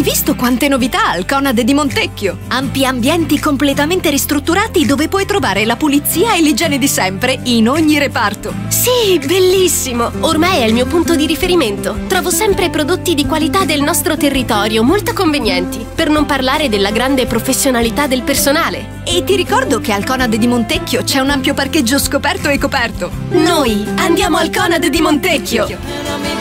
visto quante novità al Conad di Montecchio? Ampi ambienti completamente ristrutturati dove puoi trovare la pulizia e l'igiene di sempre in ogni reparto. Sì, bellissimo! Ormai è il mio punto di riferimento. Trovo sempre prodotti di qualità del nostro territorio, molto convenienti. Per non parlare della grande professionalità del personale. E ti ricordo che al Conad di Montecchio c'è un ampio parcheggio scoperto e coperto. Noi andiamo al Conad di Montecchio!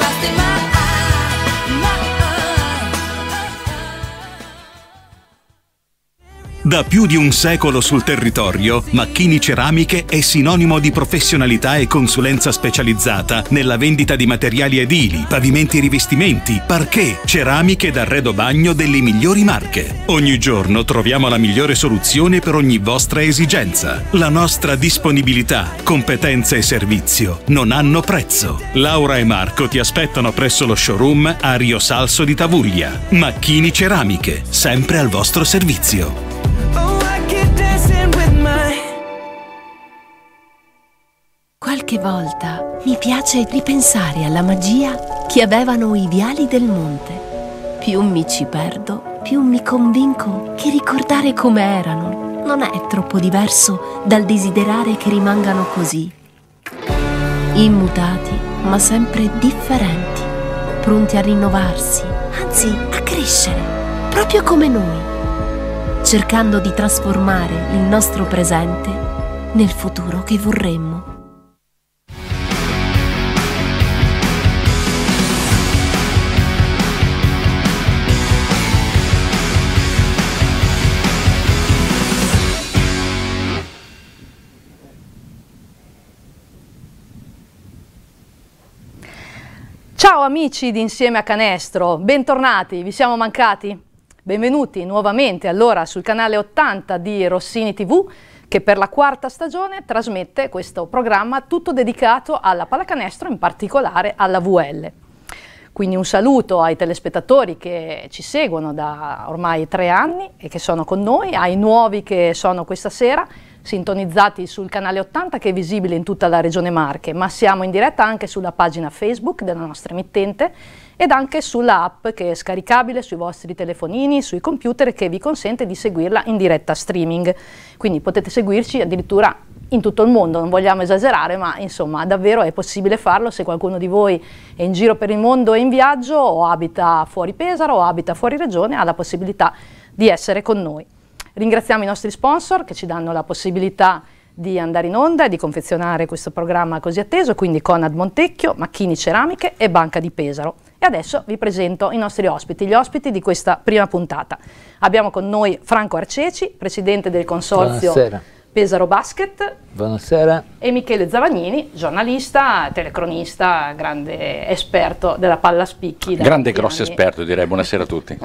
Da più di un secolo sul territorio, Macchini Ceramiche è sinonimo di professionalità e consulenza specializzata nella vendita di materiali edili, pavimenti e rivestimenti, parquet, ceramiche ed arredo bagno delle migliori marche. Ogni giorno troviamo la migliore soluzione per ogni vostra esigenza. La nostra disponibilità, competenza e servizio non hanno prezzo. Laura e Marco ti aspettano presso lo showroom a Rio Salso di Tavuglia. Macchini Ceramiche, sempre al vostro servizio. Qualche volta mi piace ripensare alla magia che avevano i viali del monte. Più mi ci perdo, più mi convinco che ricordare come erano non è troppo diverso dal desiderare che rimangano così. Immutati, ma sempre differenti, pronti a rinnovarsi, anzi a crescere, proprio come noi, cercando di trasformare il nostro presente nel futuro che vorremmo. Ciao amici di Insieme a Canestro, bentornati, vi siamo mancati? Benvenuti nuovamente allora sul canale 80 di Rossini TV, che per la quarta stagione trasmette questo programma tutto dedicato alla pallacanestro, in particolare alla VL. Quindi un saluto ai telespettatori che ci seguono da ormai 3 anni e che sono con noi, ai nuovi che sono questa sera, sintonizzati sul canale 80 che è visibile in tutta la regione Marche, ma siamo in diretta anche sulla pagina Facebook della nostra emittente ed anche sulla app che è scaricabile sui vostri telefonini, sui computer, che vi consente di seguirla in diretta streaming. Quindi potete seguirci addirittura in tutto il mondo, non vogliamo esagerare, ma insomma davvero è possibile farlo se qualcuno di voi è in giro per il mondo, è in viaggio o abita fuori Pesaro o abita fuori regione, ha la possibilità di essere con noi. Ringraziamo i nostri sponsor che ci danno la possibilità di andare in onda e di confezionare questo programma così atteso, quindi Conad Montecchio, Macchini Ceramiche e Banca di Pesaro. E adesso vi presento i nostri ospiti, gli ospiti di questa prima puntata. Abbiamo con noi Franco Arceci, presidente del consorzio Pesaro Basket. Buonasera. E Michele Zavagnini, giornalista, telecronista, grande esperto della palla a spicchi. Grande grosso esperto, direi. Buonasera a tutti.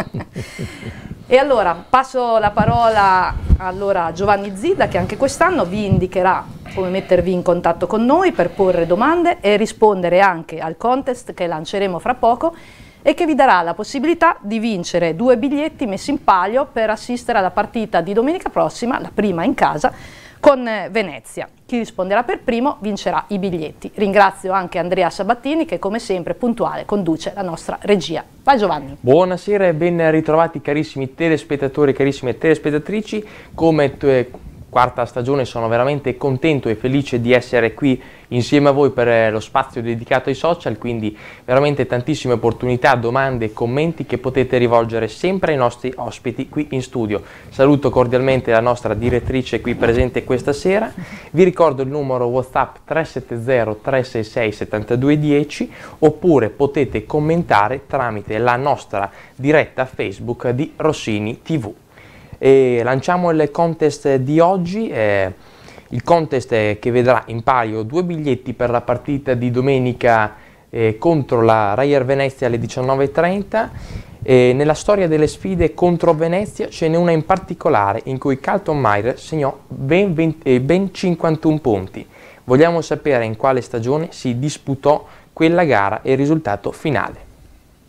E allora passo la parola a Giovanni Zida, che anche quest'anno vi indicherà come mettervi in contatto con noi per porre domande e rispondere anche al contest che lanceremo fra poco e che vi darà la possibilità di vincere 2 biglietti messi in palio per assistere alla partita di domenica prossima, la prima in casa, con Venezia. Chi risponderà per primo vincerà i biglietti. Ringrazio anche Andrea Sabattini che come sempre puntuale conduce la nostra regia. Vai Giovanni. Buonasera e ben ritrovati carissimi telespettatori e carissime telespettatrici. Come quarta stagione sono veramente contento e felice di essere qui insieme a voi per lo spazio dedicato ai social, quindi veramente tantissime opportunità, domande e commenti che potete rivolgere sempre ai nostri ospiti qui in studio. Saluto cordialmente la nostra direttrice qui presente questa sera, vi ricordo il numero WhatsApp 370 366 7210 oppure potete commentare tramite la nostra diretta Facebook di Rossini TV. E lanciamo il contest di oggi, il contest che vedrà in palio 2 biglietti per la partita di domenica contro la Reyer Venezia alle 19:30. Nella storia delle sfide contro Venezia ce n'è una in particolare in cui Carlton Meyer segnò ben 51 punti. Vogliamo sapere in quale stagione si disputò quella gara e il risultato finale.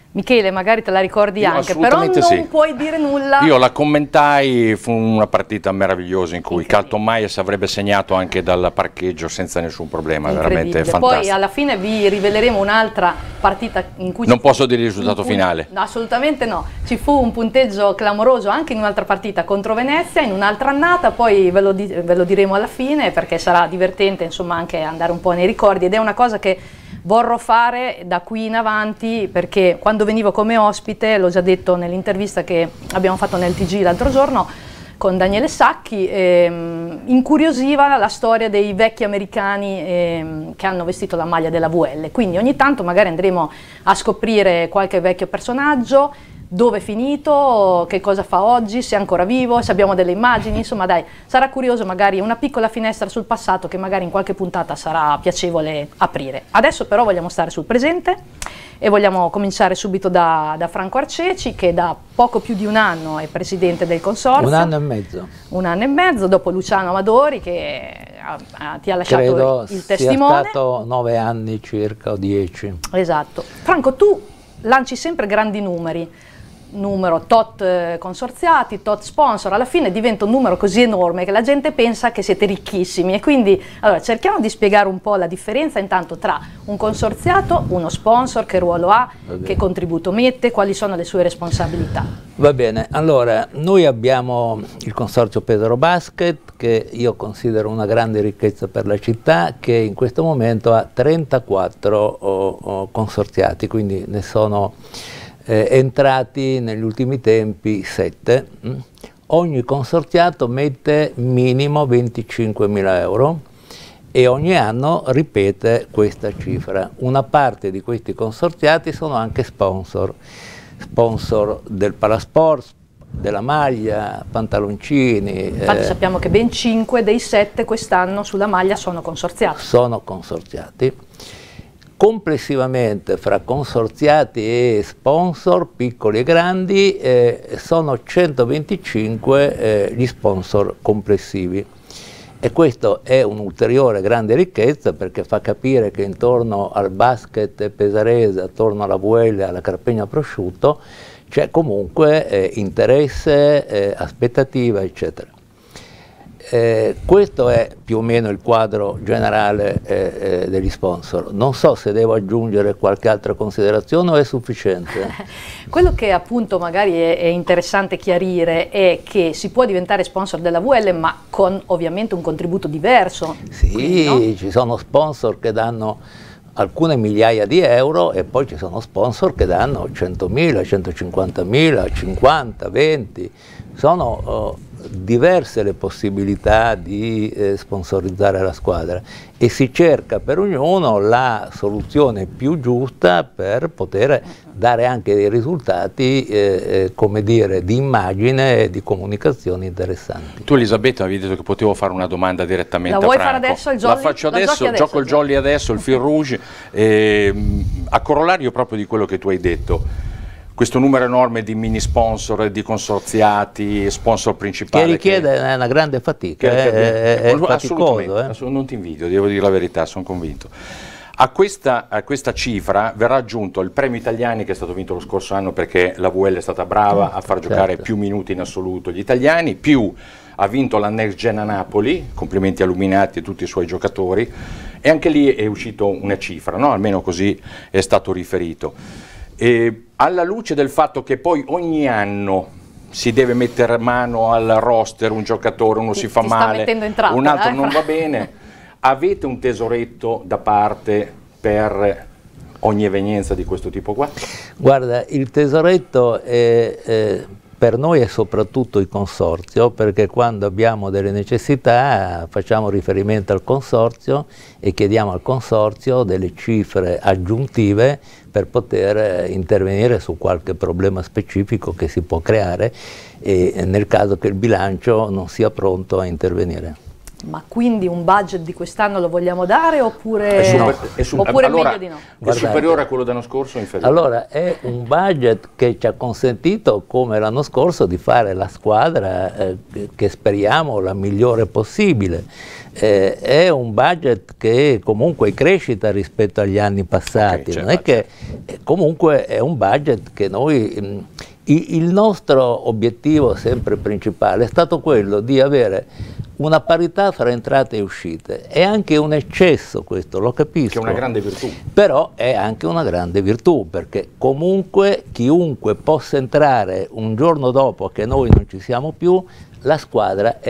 Michele, magari te la ricordi anche, però non puoi dire nulla. Io la commentai, fu una partita meravigliosa in cui Carlton Myers avrebbe segnato anche dal parcheggio senza nessun problema, veramente fantastico. Poi alla fine vi riveleremo un'altra partita in cui... Non posso dire il risultato finale. No, assolutamente no. Ci fu un punteggio clamoroso anche in un'altra partita contro Venezia, in un'altra annata, poi ve lo diremo alla fine perché sarà divertente, insomma, anche andare un po' nei ricordi, ed è una cosa che vorrò fare da qui in avanti, perché quando venivo come ospite, l'ho già detto nell'intervista che abbiamo fatto nel TG l'altro giorno con Daniele Sacchi, incuriosiva la storia dei vecchi americani che hanno vestito la maglia della VL, quindi ogni tanto magari andremo a scoprire qualche vecchio personaggio, dove è finito, che cosa fa oggi, se è ancora vivo, se abbiamo delle immagini, insomma dai, sarà curioso, magari una piccola finestra sul passato che magari in qualche puntata sarà piacevole aprire. Adesso però vogliamo stare sul presente e vogliamo cominciare subito da Franco Arceci, che da poco più di un anno è presidente del consorzio. Un anno e mezzo. Un anno e mezzo, dopo Luciano Amadori che ti ha lasciato il testimone. Credo sia stato 9 anni circa o 10. Esatto. Franco, tu lanci sempre grandi numeri. Numero tot consorziati, tot sponsor, alla fine diventa un numero così enorme che la gente pensa che siete ricchissimi, e quindi allora cerchiamo di spiegare un po' la differenza intanto tra un consorziato, uno sponsor, che ruolo ha, che contributo mette, quali sono le sue responsabilità. Va bene, allora noi abbiamo il consorzio Pesaro Basket, che io considero una grande ricchezza per la città, che in questo momento ha 34 consorziati, quindi ne sono entrati negli ultimi tempi 7. Ogni consorziato mette minimo 25.000 euro e ogni anno ripete questa cifra. Una parte di questi consorziati sono anche sponsor del Palasport, della maglia, pantaloncini. Infatti sappiamo che ben 5 dei 7 quest'anno sulla maglia sono consorziati. Sono consorziati. Complessivamente fra consorziati e sponsor, piccoli e grandi, sono 125 gli sponsor complessivi, e questo è un'ulteriore grande ricchezza, perché fa capire che intorno al basket pesarese, attorno alla VL, alla Carpegna Prosciutto, c'è comunque interesse, aspettativa, eccetera. Questo è più o meno il quadro generale degli sponsor. Non so se devo aggiungere qualche altra considerazione o è sufficiente. Quello che appunto magari è interessante chiarire è che si può diventare sponsor della VL, ma con ovviamente un contributo diverso. Sì, quindi, no? Ci sono sponsor che danno alcune migliaia di euro e poi ci sono sponsor che danno 100.000, 150.000, 50, 20. Sono diverse le possibilità di sponsorizzare la squadra, e si cerca per ognuno la soluzione più giusta per poter dare anche dei risultati come dire, di immagine e di comunicazione interessanti. Tu, Elisabetta, avevi detto che potevo fare una domanda direttamente a Franco. La vuoi fare adesso il jolly? La faccio adesso, gioco il jolly adesso, il fil rouge, a corollario proprio di quello che tu hai detto. Questo numero enorme di mini sponsor, di consorziati, sponsor principali. Che richiede una grande fatica, è faticoso. Non ti invidio, devo dire la verità, sono convinto. A questa cifra verrà aggiunto il premio Italiani, che è stato vinto lo scorso anno perché la VL è stata brava a far giocare più minuti in assoluto gli italiani, più ha vinto la Next Gen a Napoli, complimenti a Luminati e tutti i suoi giocatori, e anche lì è uscito una cifra, no? Almeno così è stato riferito. E alla luce del fatto che poi ogni anno si deve mettere mano al roster, un giocatore, uno si fa male, un altro non va bene, avete un tesoretto da parte per ogni evenienza di questo tipo qua? Guarda, il tesoretto per noi è soprattutto il consorzio, perché quando abbiamo delle necessità facciamo riferimento al consorzio e chiediamo al consorzio delle cifre aggiuntive per poter intervenire su qualche problema specifico che si può creare, e nel caso che il bilancio non sia pronto a intervenire. Ma quindi un budget di quest'anno lo vogliamo dare oppure, allora, meglio di no? È superiore a quello dell'anno scorso o inferiore? Allora, è un budget che ci ha consentito, come l'anno scorso, di fare la squadra che speriamo la migliore possibile. è un budget che comunque è crescita rispetto agli anni passati, non è che comunque è un budget che noi, il nostro obiettivo sempre principale è stato quello di avere una parità fra entrate e uscite. È anche un eccesso questo, lo capisco. Che è una grande virtù. Però è anche una grande virtù, perché comunque chiunque possa entrare un giorno dopo che noi non ci siamo più, la squadra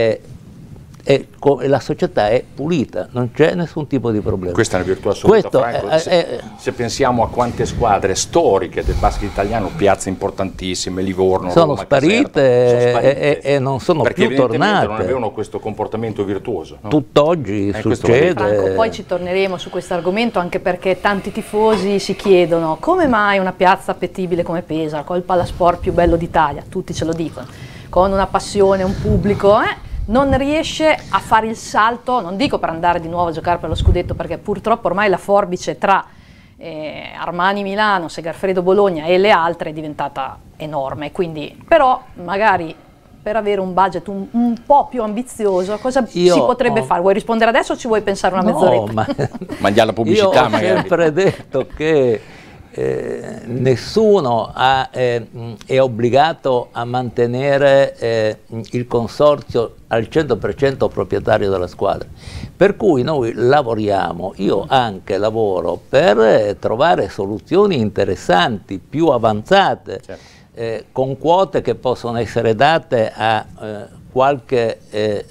la società è pulita, non c'è nessun tipo di problema. Questa è una virtù assoluta, Franco. Se pensiamo a quante squadre storiche del basket italiano, piazze importantissime, Livorno, sono Roma, sparite e non sono più tornate. Non avevano questo comportamento virtuoso. No? Tutt'oggi succede. Franco, poi ci torneremo su questo argomento, anche perché tanti tifosi si chiedono come mai una piazza appetibile come Pesaro, col palasport più bello d'Italia, tutti ce lo dicono, con una passione, un pubblico, non riesce a fare il salto, non dico per andare di nuovo a giocare per lo scudetto, perché purtroppo ormai la forbice tra Armani Milano, Segafredo Bologna e le altre è diventata enorme, quindi però magari per avere un budget un po' più ambizioso cosa si potrebbe fare? Vuoi rispondere adesso o ci vuoi pensare una mezz'oretta? Mandiare la pubblicità. Io ho sempre detto che nessuno è obbligato a mantenere il consorzio al 100% proprietario della squadra, per cui noi lavoriamo, io anche lavoro per trovare soluzioni interessanti, più avanzate, con quote che possono essere date a qualche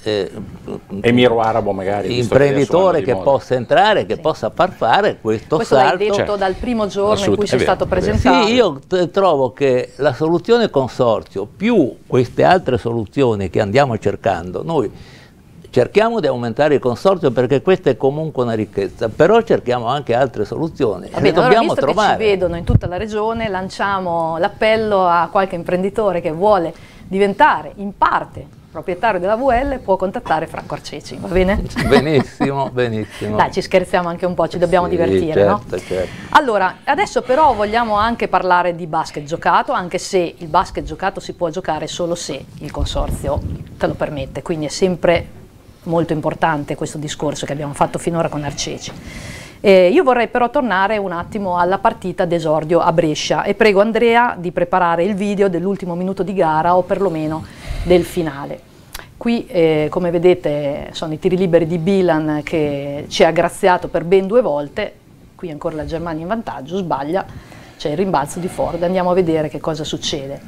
emiro arabo magari, imprenditore che possa entrare, che possa far fare questo salto. L'hai detto dal primo giorno in cui sei stato presentato. Sì, io trovo che la soluzione consorzio più queste altre soluzioni che andiamo cercando, noi cerchiamo di aumentare il consorzio perché questa è comunque una ricchezza, però cerchiamo anche altre soluzioni. Va bene, dobbiamo trovare. Che ci vedono in tutta la regione, lanciamo l'appello a qualche imprenditore che vuole diventare in parte proprietario della VL, può contattare Franco Arceci, va bene? Benissimo, benissimo. Dai, ci scherziamo anche un po', ci dobbiamo divertire, certo, no? Certo. Allora, adesso però vogliamo anche parlare di basket giocato, anche se il basket giocato si può giocare solo se il consorzio te lo permette, quindi è sempre molto importante questo discorso che abbiamo fatto finora con Arceci. Io vorrei però tornare un attimo alla partita d'esordio a Brescia e prego Andrea di preparare il video dell'ultimo minuto di gara o perlomeno del finale. Qui come vedete sono i tiri liberi di Bilan che ci ha graziato per ben 2 volte, qui ancora la Germania in vantaggio, sbaglia, c'è il rimbalzo di Ford, andiamo a vedere che cosa succede.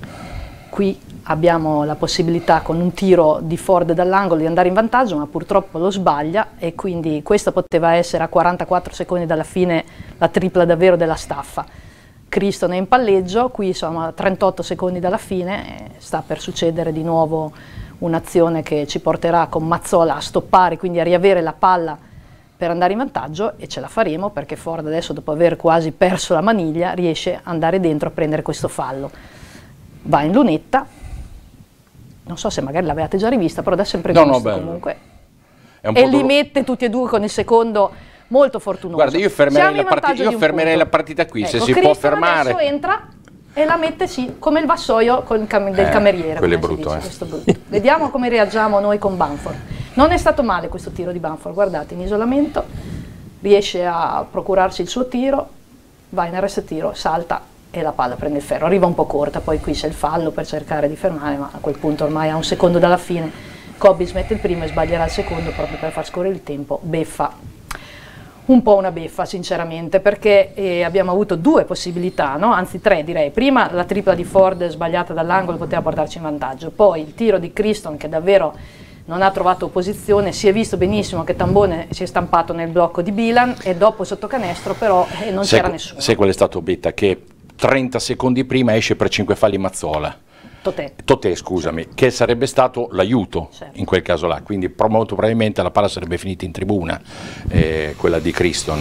Qui abbiamo la possibilità con un tiro di Ford dall'angolo di andare in vantaggio, ma purtroppo lo sbaglia e quindi questa poteva essere a 44 secondi dalla fine la tripla davvero della staffa. Criston è in palleggio, qui siamo a 38 secondi dalla fine, sta per succedere di nuovo un'azione che ci porterà con Mazzola a stoppare, quindi a riavere la palla per andare in vantaggio e ce la faremo perché Ford adesso dopo aver quasi perso la maniglia riesce ad andare dentro a prendere questo fallo. Va in lunetta, non so se magari l'avevate già rivista, però adesso è sempre visto comunque. E li mette tutti e due con il secondo molto fortunoso. Guarda, io fermerei la partita qui, ecco, se si può fermare. Adesso entra e la mette come il vassoio del cameriere. Quello è brutto, brutto. Vediamo come reagiamo noi con Bamford. Non è stato male questo tiro di Bamford, guardate, in isolamento, riesce a procurarsi il suo tiro, va in arresto tiro, salta e la palla prende il ferro, arriva un po' corta, poi qui c'è il fallo per cercare di fermare, ma a quel punto ormai a 1 secondo dalla fine Cobbins mette il primo e sbaglierà il secondo proprio per far scorrere il tempo, beffa, un po' una beffa sinceramente, perché abbiamo avuto 2 possibilità, no? Anzi 3 direi, prima la tripla di Ford sbagliata dall'angolo poteva portarci in vantaggio, poi il tiro di Criston che davvero non ha trovato opposizione, si è visto benissimo che Tambone si è stampato nel blocco di Bilan e dopo sotto canestro però non c'era nessuno. Sai qual è stato Betta? Che 30 secondi prima esce per 5 falli Mazzola. Totè, scusami, che sarebbe stato l'aiuto in quel caso là, quindi molto probabilmente la palla sarebbe finita in tribuna, quella di Criston,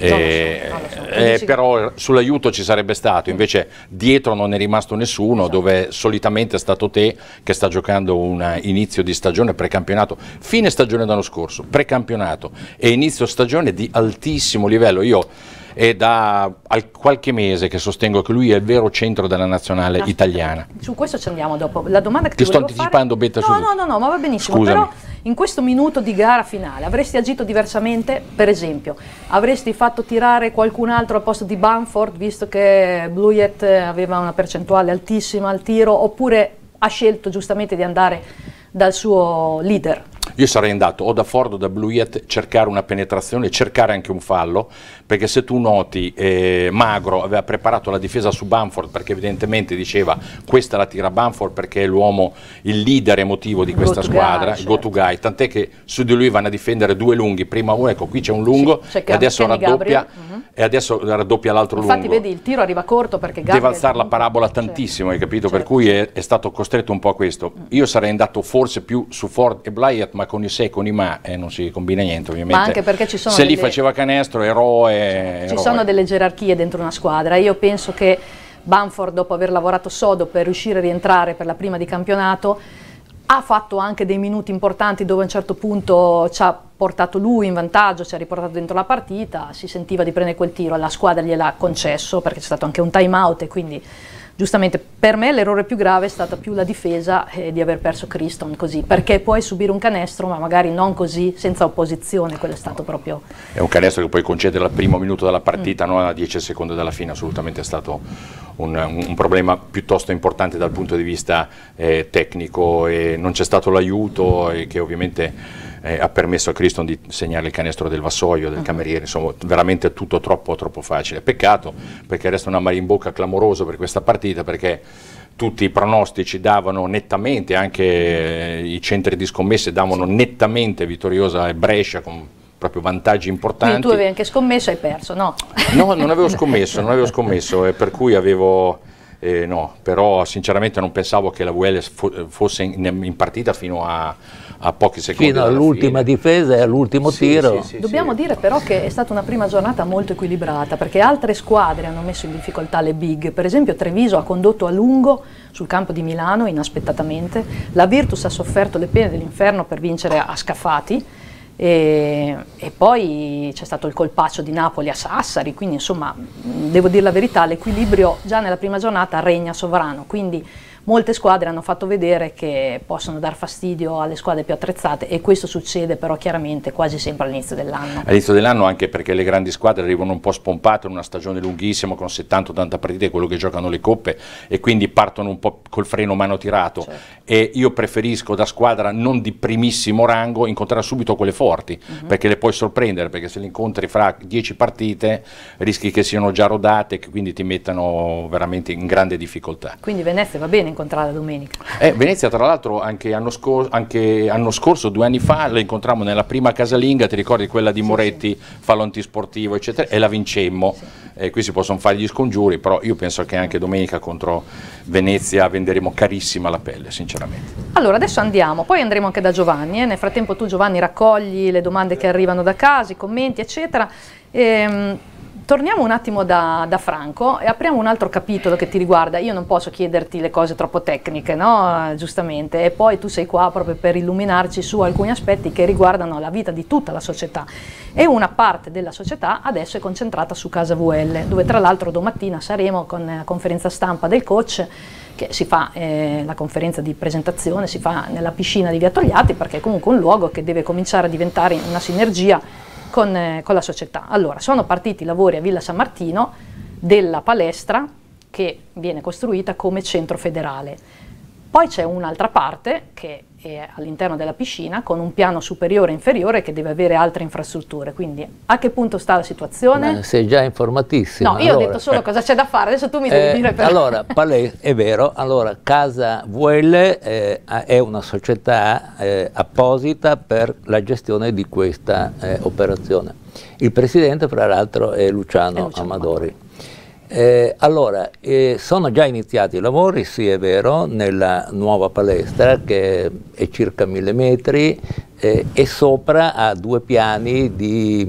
però sull'aiuto ci sarebbe stato, invece dietro non è rimasto nessuno, dove solitamente è stato te che sta giocando un inizio di stagione precampionato, fine stagione dell'anno scorso, precampionato e inizio stagione di altissimo livello. Io è da qualche mese che sostengo che lui è il vero centro della nazionale italiana. Su questo ci andiamo dopo. La domanda che ti sto anticipando, Betta, no, ma va benissimo. Scusami. Però In questo minuto di gara finale avresti agito diversamente? Per esempio, avresti fatto tirare qualcun altro al posto di Bamford, visto che Bluyett aveva una percentuale altissima al tiro, oppure ha scelto giustamente di andare dal suo leader? Io sarei andato o da Ford o da Bluyett, cercare una penetrazione, cercare anche un fallo, perché se tu noti Magro aveva preparato la difesa su Bamford, perché evidentemente diceva questa la tira Bamford perché è l'uomo, il leader emotivo di questa squadra, il go-to guy, tant'è che su di lui vanno a difendere due lunghi, prima uno, ecco qui c'è un lungo e adesso raddoppia, l'altro lungo. Infatti vedi, il tiro arriva corto perché Gabriel deve alzare la parabola tantissimo, hai capito? Per cui è stato costretto un po' a questo. Io sarei andato forse più su Ford e Bluyett, ma con i se, con i ma non si combina niente ovviamente. Ma anche perché ci sono se lì faceva canestro, eroe. Ci sono delle gerarchie dentro una squadra. Io penso che Bamford, dopo aver lavorato sodo per riuscire a rientrare per la prima di campionato, ha fatto anche dei minuti importanti dove a un certo punto ci ha portato lui in vantaggio, ci ha riportato dentro la partita, si sentiva di prendere quel tiro, la squadra gliel'ha concesso perché c'è stato anche un time out e quindi giustamente per me l'errore più grave è stata più la difesa di aver perso Criston così, perché puoi subire un canestro ma magari non così, senza opposizione, quello è stato proprio... È un canestro che puoi concedere al primo minuto della partita, non a 10 secondi dalla fine, assolutamente è stato un problema piuttosto importante dal punto di vista tecnico, e non c'è stato l'aiuto che ovviamente ha permesso a Criston di segnare il canestro del vassoio, del cameriere, insomma veramente tutto troppo facile. Peccato, perché resta un amaro in bocca clamoroso per questa partita, perché tutti i pronostici davano nettamente, anche i centri di scommesse davano nettamente vittoriosa Brescia con proprio vantaggi importanti. Quindi tu avevi anche scommesso e hai perso, no? No, non avevo scommesso, per cui avevo... no, però sinceramente non pensavo che la VL fosse in partita fino a pochi secondi. Fino all'ultima difesa e all'ultimo tiro. Dobbiamo dire però che è stata una prima giornata molto equilibrata, perché altre squadre hanno messo in difficoltà le big. Per esempio Treviso ha condotto a lungo sul campo di Milano inaspettatamente, la Virtus ha sofferto le pene dell'inferno per vincere a Scafati, e poi c'è stato il colpaccio di Napoli a Sassari, quindi insomma devo dire la verità, l'equilibrio già nella prima giornata regna sovrano, quindi molte squadre hanno fatto vedere che possono dar fastidio alle squadre più attrezzate, e questo succede però chiaramente quasi sempre all'inizio dell'anno. All'inizio dell'anno, anche perché le grandi squadre arrivano un po' spompate in una stagione lunghissima con 70-80 partite, quello che giocano le coppe, e quindi partono un po' col freno mano tirato. Certo. E io preferisco da squadra non di primissimo rango incontrare subito quelle forti, perché le puoi sorprendere, perché se le incontri fra 10 partite rischi che siano già rodate e che quindi ti mettano veramente in grande difficoltà. Quindi Venezia va bene incontrare domenica. Venezia tra l'altro anche anno scorso, 2 anni fa, la incontrammo nella prima casalinga, ti ricordi quella di Moretti, fallo antisportivo eccetera, e la vincemmo. Qui si possono fare gli scongiuri, però io penso che anche domenica contro Venezia venderemo carissima la pelle, sinceramente. Allora adesso andiamo, poi andremo anche da Giovanni, nel frattempo tu Giovanni raccogli le domande che arrivano da casa, i commenti eccetera. Torniamo un attimo da Franco e apriamo un altro capitolo che ti riguarda. Io non posso chiederti le cose troppo tecniche, no? Giustamente, e poi tu sei qua proprio per illuminarci su alcuni aspetti che riguardano la vita di tutta la società, e una parte della società adesso è concentrata su Casa VL, dove tra l'altro domattina saremo con la conferenza stampa del coach, che si fa, la conferenza di presentazione si fa nella piscina di Via Togliatti, perché è comunque un luogo che deve cominciare a diventare una sinergia con la società. Allora, sono partiti i lavori a Villa San Martino della palestra che viene costruita come centro federale. Poi c'è un'altra parte che è all'interno della piscina con un piano superiore e inferiore che deve avere altre infrastrutture. Quindi a che punto sta la situazione? Sei già informatissima. No, io allora ho detto solo cosa c'è da fare, adesso tu mi devi dire per... Allora, è vero, allora Casa VL è una società apposita per la gestione di questa operazione. Il presidente, fra l'altro, è Luciano Amadori. Allora, sono già iniziati i lavori, sì è vero, nella nuova palestra che è circa 1000 metri e sopra ha 2 piani di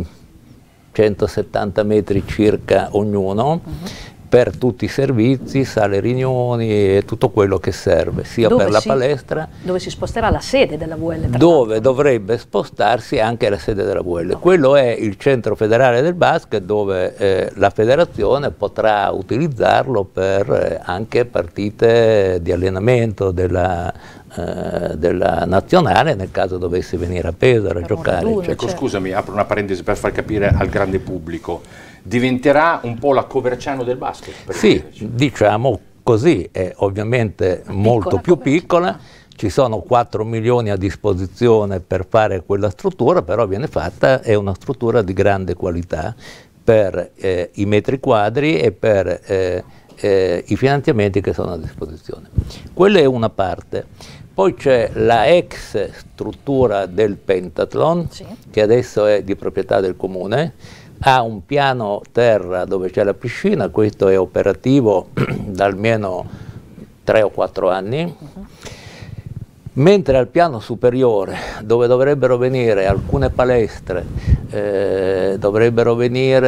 170 metri circa ognuno, per tutti i servizi, sale riunioni e tutto quello che serve, sia per la palestra, dove si sposterà la sede della VL, dove dovrebbe spostarsi anche la sede della VL. Okay. Quello è il centro federale del basket, dove la federazione potrà utilizzarlo per anche partite di allenamento della della nazionale nel caso dovesse venire a Pesaro a giocare. Ecco, scusami, apro una parentesi per far capire al grande pubblico, diventerà un po' la Coverciano del basket? Sì, diciamo così, è ovviamente molto più piccola, ci sono 4 milioni a disposizione per fare quella struttura, però viene fatta, è una struttura di grande qualità per i metri quadri e per i finanziamenti che sono a disposizione. Quella è una parte. Poi c'è la ex struttura del Pentathlon, che adesso è di proprietà del comune, ha un piano terra dove c'è la piscina, questo è operativo da almeno 3 o 4 anni, mentre al piano superiore, dove dovrebbero venire alcune palestre, dovrebbero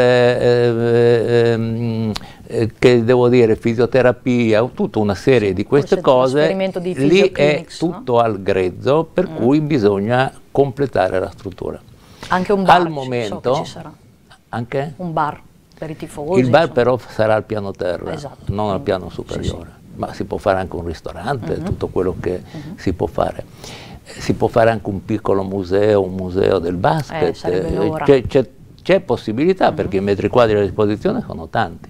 venire, che devo dire, fisioterapia, tutta una serie di queste cose, lì è tutto al grezzo, per cui bisogna completare la struttura. Anche un bar, al momento, so che ci sarà. Anche? Un bar per i tifosi. Il bar però sarà al piano terra, esatto, non al piano superiore. Ma si può fare anche un ristorante, tutto quello che si può fare. Si può fare anche un piccolo museo, un museo del basket, c'è possibilità perché i metri quadri a disposizione sono tanti.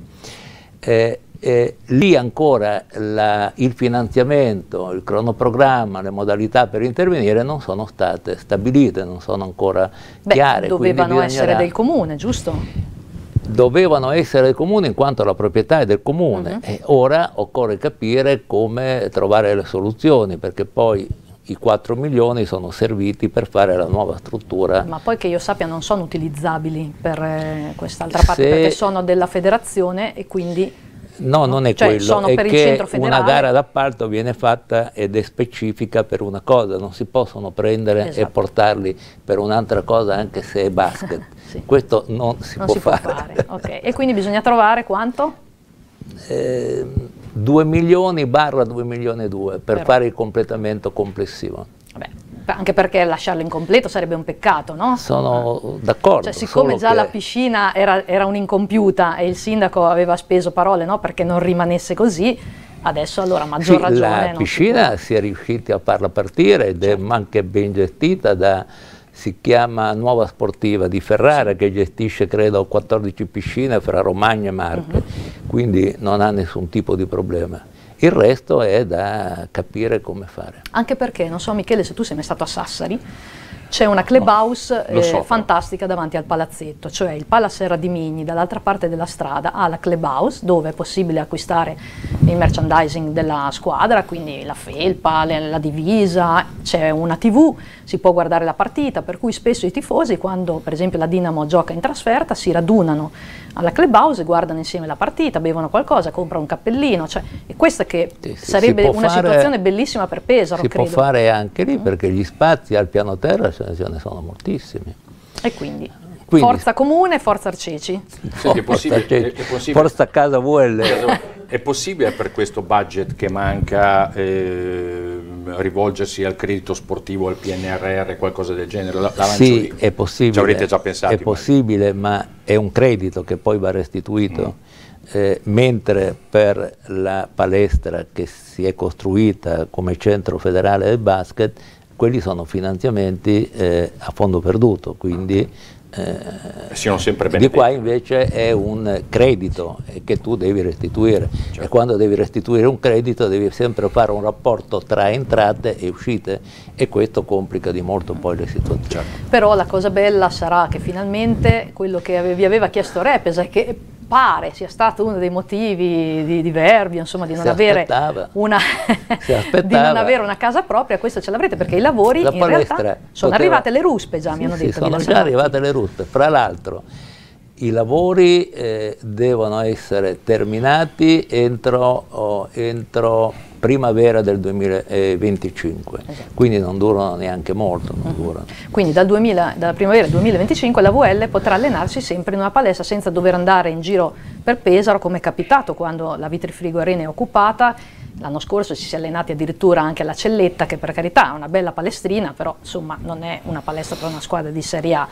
Lì ancora il finanziamento, il cronoprogramma, le modalità per intervenire non sono state stabilite, non sono ancora chiare. Dovevano essere del comune, giusto? Dovevano essere del comune in quanto la proprietà è del comune e ora occorre capire come trovare le soluzioni, perché poi i 4 milioni sono serviti per fare la nuova struttura. Ma poi che io sappia non sono utilizzabili per quest'altra parte, perché sono della federazione e quindi... No, non è quello, è per il che centro federale. Una gara d'appalto viene fatta ed è specifica per una cosa, non si possono prendere e portarli per un'altra cosa anche se è basket. Questo non si può fare. Okay. E quindi bisogna trovare quanto? 2 milioni barra 2 milioni e 2 per fare il completamento complessivo. Anche perché lasciarlo incompleto sarebbe un peccato, no? Sono d'accordo. Cioè, siccome già la piscina era un'incompiuta e il sindaco aveva speso parole, no, perché non rimanesse così, adesso allora a maggior ragione. La piscina si è riusciti a farla partire ed è anche ben gestita da, si chiama Nuova Sportiva di Ferrara, che gestisce credo 14 piscine fra Romagna e Marche, quindi non ha nessun tipo di problema. Il resto è da capire come fare. Anche perché, non so Michele se tu sei mai stato a Sassari, c'è una clubhouse fantastica davanti al palazzetto, cioè il Palace Radimini dall'altra parte della strada ha la clubhouse dove è possibile acquistare il merchandising della squadra, quindi la felpa, la divisa, c'è una TV, si può guardare la partita, per cui spesso i tifosi quando per esempio la Dinamo gioca in trasferta si radunano alla clubhouse, guardano insieme la partita, bevono qualcosa, comprano un cappellino, cioè, e questa che sarebbe una situazione bellissima per Pesaro, credo. Si può fare anche lì perché gli spazi al piano terra ce ne sono moltissimi. E quindi forza comune, forza Arceci. Senti, è possibile, forza Casa VL. È possibile per questo budget che manca rivolgersi al credito sportivo, al PNRR, qualcosa del genere? Sì, è possibile. Ci avrete già pensato? È possibile, ma è un credito che poi va restituito. Mentre per la palestra che si è costruita come centro federale del basket, quelli sono finanziamenti a fondo perduto, quindi sempre di qua invece è un credito che tu devi restituire, e quando devi restituire un credito devi sempre fare un rapporto tra entrate e uscite, e questo complica di molto poi le situazioni. Però la cosa bella sarà che finalmente quello che vi aveva chiesto Repes è che pare sia stato uno dei motivi di Verbi, insomma, di non avere una casa propria. Questo ce l'avrete perché i lavori in realtà sono arrivate le ruspe già, mi hanno detto. Sono già arrivate le ruspe. Fra l'altro i lavori devono essere terminati entro primavera del 2025, quindi non durano neanche molto. Quindi dalla primavera del 2025 la VL potrà allenarsi sempre in una palestra senza dover andare in giro per Pesaro, come è capitato quando la Vitrifrigo Arena è occupata. L'anno scorso ci si è allenati addirittura anche alla Celletta, che per carità è una bella palestrina, però insomma non è una palestra per una squadra di Serie A.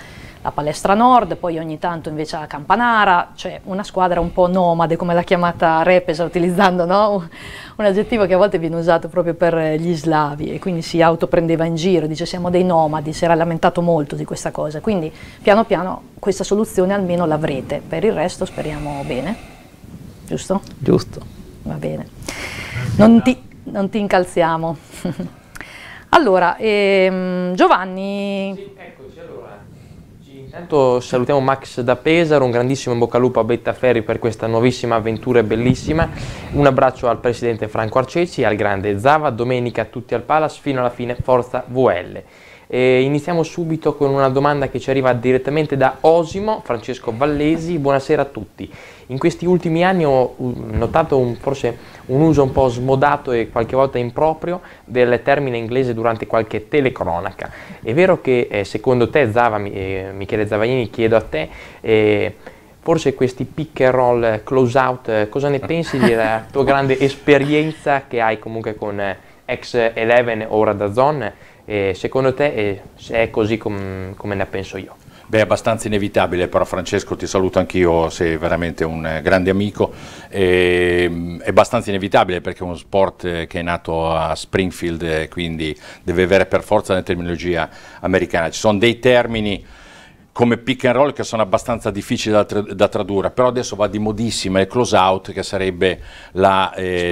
la Palestra Nord, poi ogni tanto invece a Campanara, cioè una squadra un po' nomade, come l'ha chiamata Repesa, utilizzando, no? Un aggettivo che a volte viene usato proprio per gli slavi, e quindi si autoprendeva in giro, dice siamo dei nomadi, si era lamentato molto di questa cosa, quindi piano piano questa soluzione almeno l'avrete, per il resto speriamo bene, giusto? Giusto. Va bene, non ti incalziamo. Allora, Giovanni... Sì, eccoci, allora, intanto salutiamo Max da Pesaro, un grandissimo in bocca al lupo a Bettaferri per questa nuovissima avventura bellissima, un abbraccio al presidente Franco Arceci, al grande Zava, domenica tutti al Palace, fino alla fine forza VL. Iniziamo subito con una domanda che ci arriva direttamente da Osimo, Francesco Vallesi, buonasera a tutti. In questi ultimi anni ho notato forse un uso un po' smodato e qualche volta improprio del termine inglese durante qualche telecronaca. È vero che secondo te, Zava, Michele Zavagnini, chiedo a te, forse questi pick and roll close out, cosa ne pensi della tua grande esperienza che hai comunque con X11, ora DAZN? Secondo te è così come ne penso io? Beh, è abbastanza inevitabile, però Francesco ti saluto anch'io, sei veramente un grande amico, è abbastanza inevitabile perché è uno sport che è nato a Springfield, quindi deve avere per forza la terminologia americana. Ci sono dei termini come pick and roll che sono abbastanza difficili da tradurre, però adesso va di modissima il close out, che sarebbe la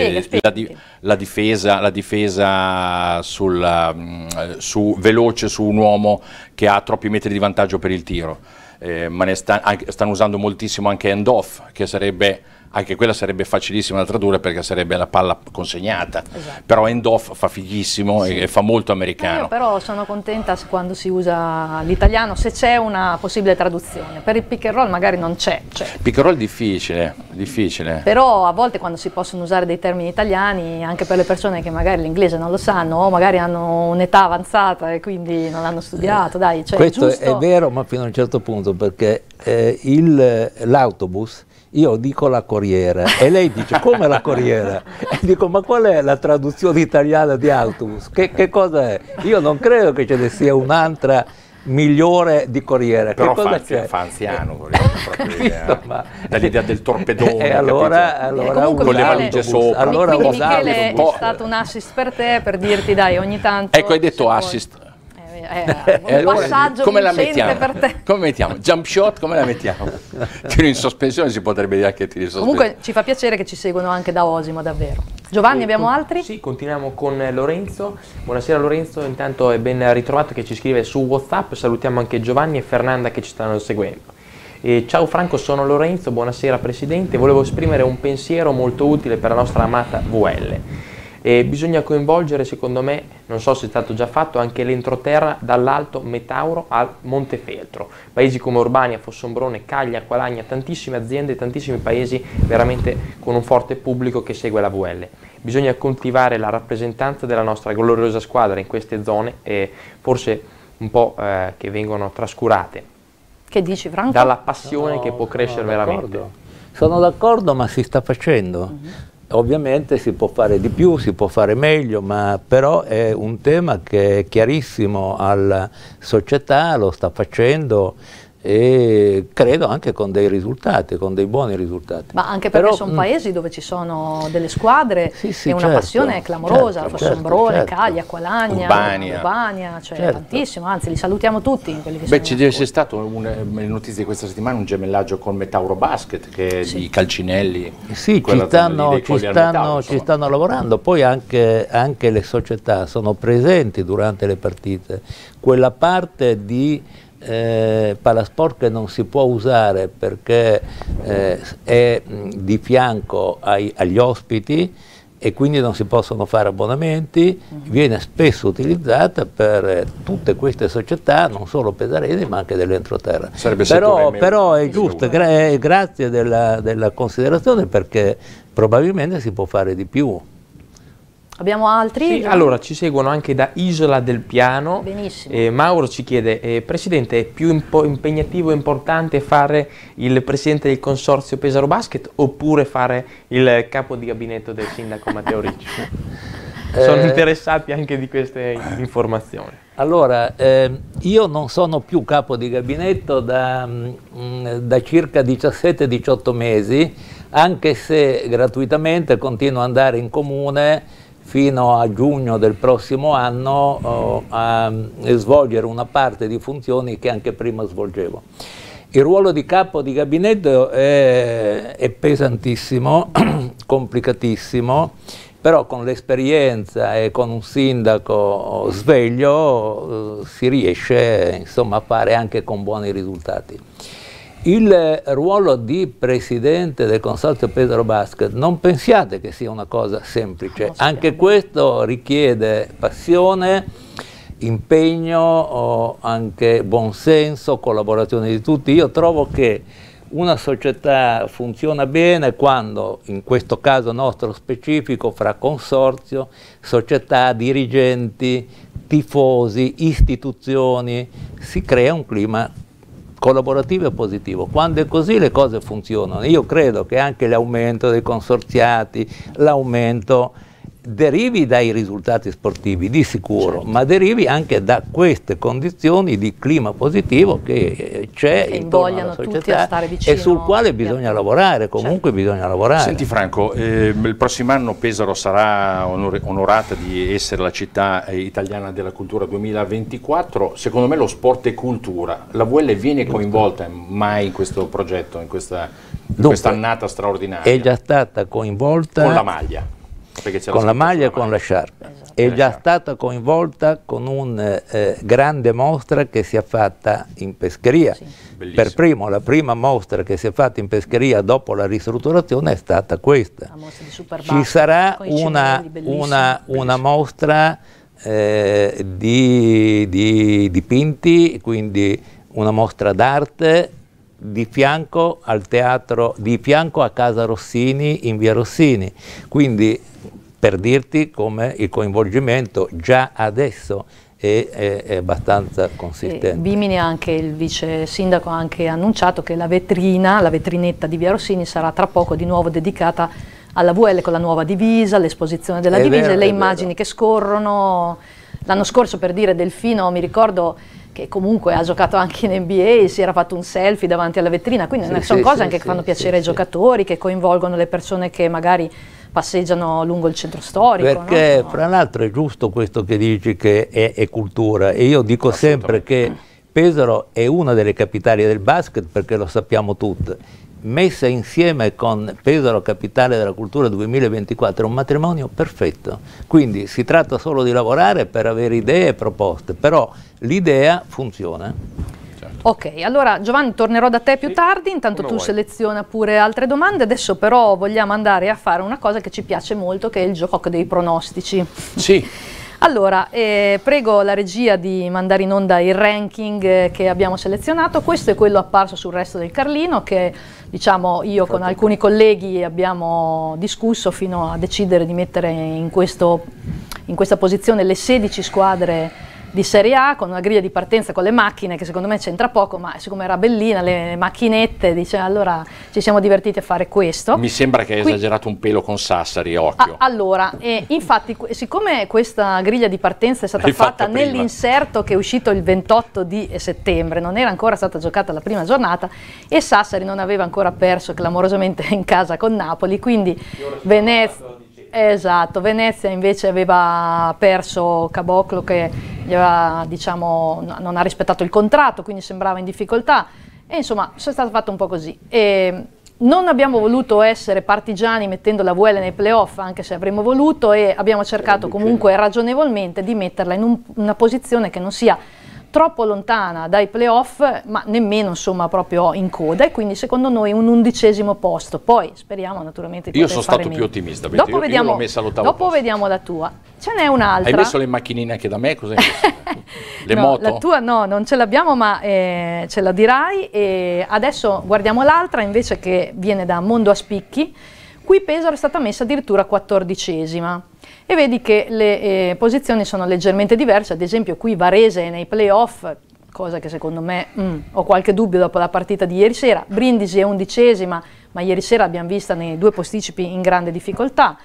difesa veloce su un uomo che ha troppi metri di vantaggio per il tiro, ma stanno usando moltissimo anche hand off, che sarebbe... Anche quella sarebbe facilissima da tradurre perché sarebbe la palla consegnata, esatto. Però end off fa fighissimo, sì. E fa molto americano. Io però sono contenta quando si usa l'italiano, se c'è una possibile traduzione. Per il pick and roll magari non c'è. Pick and roll difficile. Però a volte quando si possono usare dei termini italiani, anche per le persone che magari l'inglese non lo sanno o magari hanno un'età avanzata e quindi non l'hanno studiato, dai, cioè, questo giusto... è vero, ma fino a un certo punto, perché l'autobus, io dico la corriera e lei dice come la corriera? E dico ma qual è la traduzione italiana di autobus? Che cosa è? Io non credo che ce ne sia un'altra migliore di corriera. Però fa anziano, dall'idea del torpedone. Allora con le valigie sopra. Allora Michele è stato un assist per te, per dirti dai ogni tanto... Ecco, hai detto assist. Un passaggio come la mettiamo? Per te. Come mettiamo? Jump shot, come la mettiamo? Tiro in sospensione, si potrebbe dire anche tiro in sospensione. Comunque ci fa piacere che ci seguono anche da Osimo, davvero. Giovanni, abbiamo altri? Sì, continuiamo con Lorenzo. Buonasera Lorenzo, intanto è ben ritrovato che ci scrive su WhatsApp. Salutiamo anche Giovanni e Fernanda che ci stanno seguendo. Ciao Franco, sono Lorenzo, buonasera Presidente. Volevo esprimere un pensiero molto utile per la nostra amata VL. Bisogna coinvolgere, secondo me, non so se è stato già fatto, anche l'entroterra dall'Alto Metauro al Montefeltro. Paesi come Urbania, Fossombrone, Caglia, Qualagna, tantissime aziende, tantissimi paesi veramente con un forte pubblico che segue la VL. Bisogna coltivare la rappresentanza della nostra gloriosa squadra in queste zone, forse un po' che vengono trascurate. Che dici Franco? Dalla passione che può crescere veramente. Sono d'accordo, ma si sta facendo. Ovviamente si può fare di più, si può fare meglio, ma però è un tema che è chiarissimo alla società, lo sta facendo e credo anche con dei risultati, con dei buoni risultati. Ma anche perché sono paesi dove ci sono delle squadre e una passione clamorosa, Fossombrone, Caglia, Qualagna, Urbania, cioè tantissimo, anzi li salutiamo tutti. Quelli che ci deve essere stato, nelle notizie di questa settimana, un gemellaggio con Metauro Basket, che è di Calcinelli. Sì, ci stanno lavorando, poi anche le società sono presenti durante le partite. Quella parte di palasport che non si può usare perché è di fianco agli ospiti e quindi non si possono fare abbonamenti, viene spesso utilizzata per tutte queste società, non solo pesaresi ma anche dell'entroterra. Però è giusto, grazie della considerazione, perché probabilmente si può fare di più. Abbiamo altri? Sì, allora ci seguono anche da Isola del Piano. Benissimo. Mauro ci chiede, Presidente, è più impegnativo e importante fare il Presidente del Consorzio Pesaro Basket oppure fare il capo di gabinetto del Sindaco Matteo Ricci? Sono interessati anche di queste informazioni. Allora, io non sono più capo di gabinetto da circa 17-18 mesi, anche se gratuitamente continuo ad andare in comune fino a giugno del prossimo anno a svolgere una parte di funzioni che anche prima svolgevo. Il ruolo di capo di gabinetto è pesantissimo, complicatissimo, però con l'esperienza e con un sindaco sveglio si riesce, insomma, a fare anche con buoni risultati. Il ruolo di presidente del Consorzio Pesaro Basket non pensiate che sia una cosa semplice, anche questo richiede passione, impegno, anche buonsenso, collaborazione di tutti. Io trovo che una società funziona bene quando, in questo caso nostro specifico, fra consorzio, società, dirigenti, tifosi, istituzioni, si crea un clima collaborativo e positivo. Quando è così le cose funzionano. Io credo che anche l'aumento dei consorziati, l'aumento derivi dai risultati sportivi di sicuro, certo, ma derivi anche da queste condizioni di clima positivo che c'è intorno alla società e sul quale bisogna lavorare, comunque certo, bisogna lavorare. Senti Franco, il prossimo anno Pesaro sarà onorata di essere la città italiana della cultura 2024, secondo me lo sport è cultura, la VL viene coinvolta mai in questo progetto, in questa annata straordinaria? È già stata coinvolta con la maglia. Con la maglia e con la sciarpa. Esatto. È già stata coinvolta con una grande mostra che si è fatta in pescheria. Sì. Per primo, la prima mostra che si è fatta in pescheria dopo la ristrutturazione è stata questa. La mostra di Superbasket. Ci sarà una mostra di dipinti, quindi una mostra d'arte di fianco al teatro, di fianco a Casa Rossini in via Rossini, quindi per dirti come il coinvolgimento già adesso è abbastanza consistente. Bimini, anche il vice sindaco, ha anche annunciato che la vetrinetta di via Rossini sarà tra poco di nuovo dedicata alla VL con la nuova divisa, l'esposizione della divisa e le immagini che scorrono. L'anno scorso, per dire, Delfino, mi ricordo che comunque ha giocato anche in NBA, si era fatto un selfie davanti alla vetrina, quindi sono cose anche che fanno piacere ai giocatori, che coinvolgono le persone che magari passeggiano lungo il centro storico. Perché no? Fra l'altro è giusto questo che dici che è cultura, e io dico sempre che Pesaro è una delle capitali del basket, perché lo sappiamo tutti. Messa insieme con Pesaro Capitale della Cultura 2024 è un matrimonio perfetto, quindi si tratta solo di lavorare per avere idee e proposte, però l'idea funziona. Certo. Ok, allora Giovanni, tornerò da te più tardi, intanto tu seleziona pure altre domande. Adesso però vogliamo andare a fare una cosa che ci piace molto, che è il gioco dei pronostici. Sì. Allora, prego la regia di mandare in onda il ranking che abbiamo selezionato. Questo è quello apparso sul Resto del Carlino, che diciamo io con alcuni colleghi abbiamo discusso fino a decidere di mettere in questa posizione le 16 squadre di Serie A, con una griglia di partenza con le macchine, che secondo me c'entra poco, ma siccome era bellina, le macchinette, dice, allora ci siamo divertiti a fare questo. Mi sembra che hai esagerato un pelo con Sassari, occhio. Allora, infatti, siccome questa griglia di partenza è stata fatta nell'inserto che è uscito il 28 di settembre, non era ancora stata giocata la prima giornata e Sassari non aveva ancora perso clamorosamente in casa con Napoli, quindi Venezia... Esatto, Venezia invece aveva perso Caboclo, che gli aveva, diciamo, non ha rispettato il contratto, quindi sembrava in difficoltà, e insomma è stato fatto un po' così. E non abbiamo voluto essere partigiani mettendo la VL nei playoff, anche se avremmo voluto, e abbiamo cercato comunque ragionevolmente di metterla in una posizione che non sia troppo lontana dai playoff, ma nemmeno insomma proprio in coda, e quindi secondo noi un 11° posto. Poi speriamo naturalmente di poter fare meglio. Io sono stato più ottimista, io l'ho messa all'8° dopo vediamo la tua. Ce n'è un'altra. Hai messo le macchinine anche da me? Cosa hai messo? Le moto? La tua no, non ce l'abbiamo, ma ce la dirai. E adesso guardiamo l'altra invece, che viene da Mondo a Spicchi. Qui Pesaro è stata messa addirittura 14ª. E vedi che le posizioni sono leggermente diverse, ad esempio qui Varese è nei playoff, cosa che secondo me ho qualche dubbio dopo la partita di ieri sera. Brindisi è 11ª, ma ieri sera abbiamo vista nei due posticipi in grande difficoltà.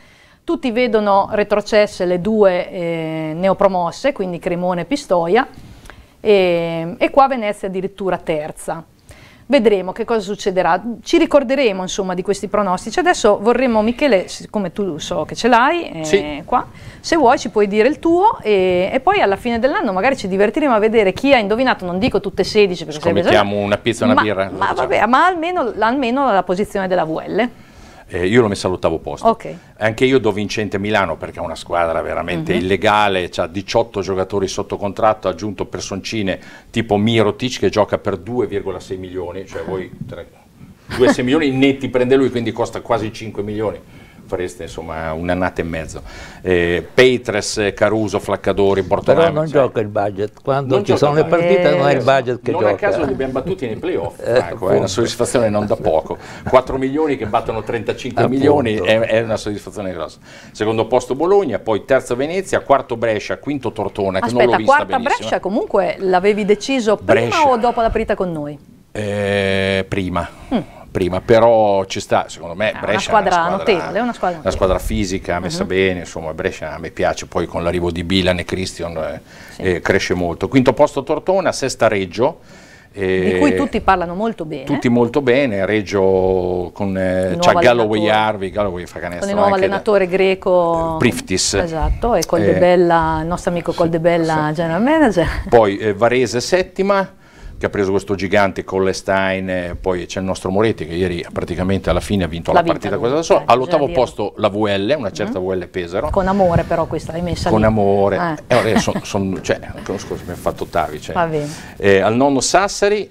tutti vedono retrocesse le due neopromosse, quindi Cremona e Pistoia, e qua Venezia addirittura terza. Vedremo che cosa succederà, ci ricorderemo insomma di questi pronostici. Adesso vorremmo, Michele, siccome tu so che ce l'hai sì, qua, se vuoi ci puoi dire il tuo e poi alla fine dell'anno magari ci divertiremo a vedere chi ha indovinato, non dico tutte 16 perché scommettiamo una pizza e una birra. Ma vabbè, ma almeno la posizione della VL. Io l'ho messa all'8° posto. Okay. Anche io do vincente Milano perché è una squadra veramente illegale, ha 18 giocatori sotto contratto, ha aggiunto personcine tipo Mirotic che gioca per 2,6 milioni, cioè voi 2,6 milioni netti prende lui, quindi costa quasi 5 milioni. Fareste insomma un'annata e mezzo. Petres, Caruso, Flaccadori, Bortolami. Però non gioca il budget, quando ci sono le partite non è il budget che non gioca. Non a caso li abbiamo battuti nei playoff, Franco, è una soddisfazione non da poco. 4 milioni che battono 35 milioni è una soddisfazione grossa. Secondo posto Bologna, poi terzo Venezia, quarto Brescia, quinto Tortona, che non l'ho vista quarta benissimo. Brescia comunque l'avevi deciso prima o dopo la partita con noi? Prima, però ci sta, secondo me Brescia una squadra notevole, una squadra fisica, messa bene, insomma Brescia a me piace, poi con l'arrivo di Bilan e Christian cresce molto. Quinto posto Tortona, sesta Reggio, di cui tutti parlano molto bene. Tutti molto bene, Reggio con c'ha Galloway Harvey, Galloway fa canestro. Con il nuovo allenatore greco Priftis. Esatto, e Coldebella, il nostro amico Coldebella, general manager. Poi Varese settima, che ha preso questo gigante Kollestein, poi c'è il nostro Moretti che ieri praticamente alla fine ha vinto la partita questa da sola. All'ottavo posto la VL, una certa VL Pesaro. Con amore però questa l'hai messa con lì. Amore, cioè, non conosco come ha fatto Ottavi. Cioè. Va bene. Al nono Sassari.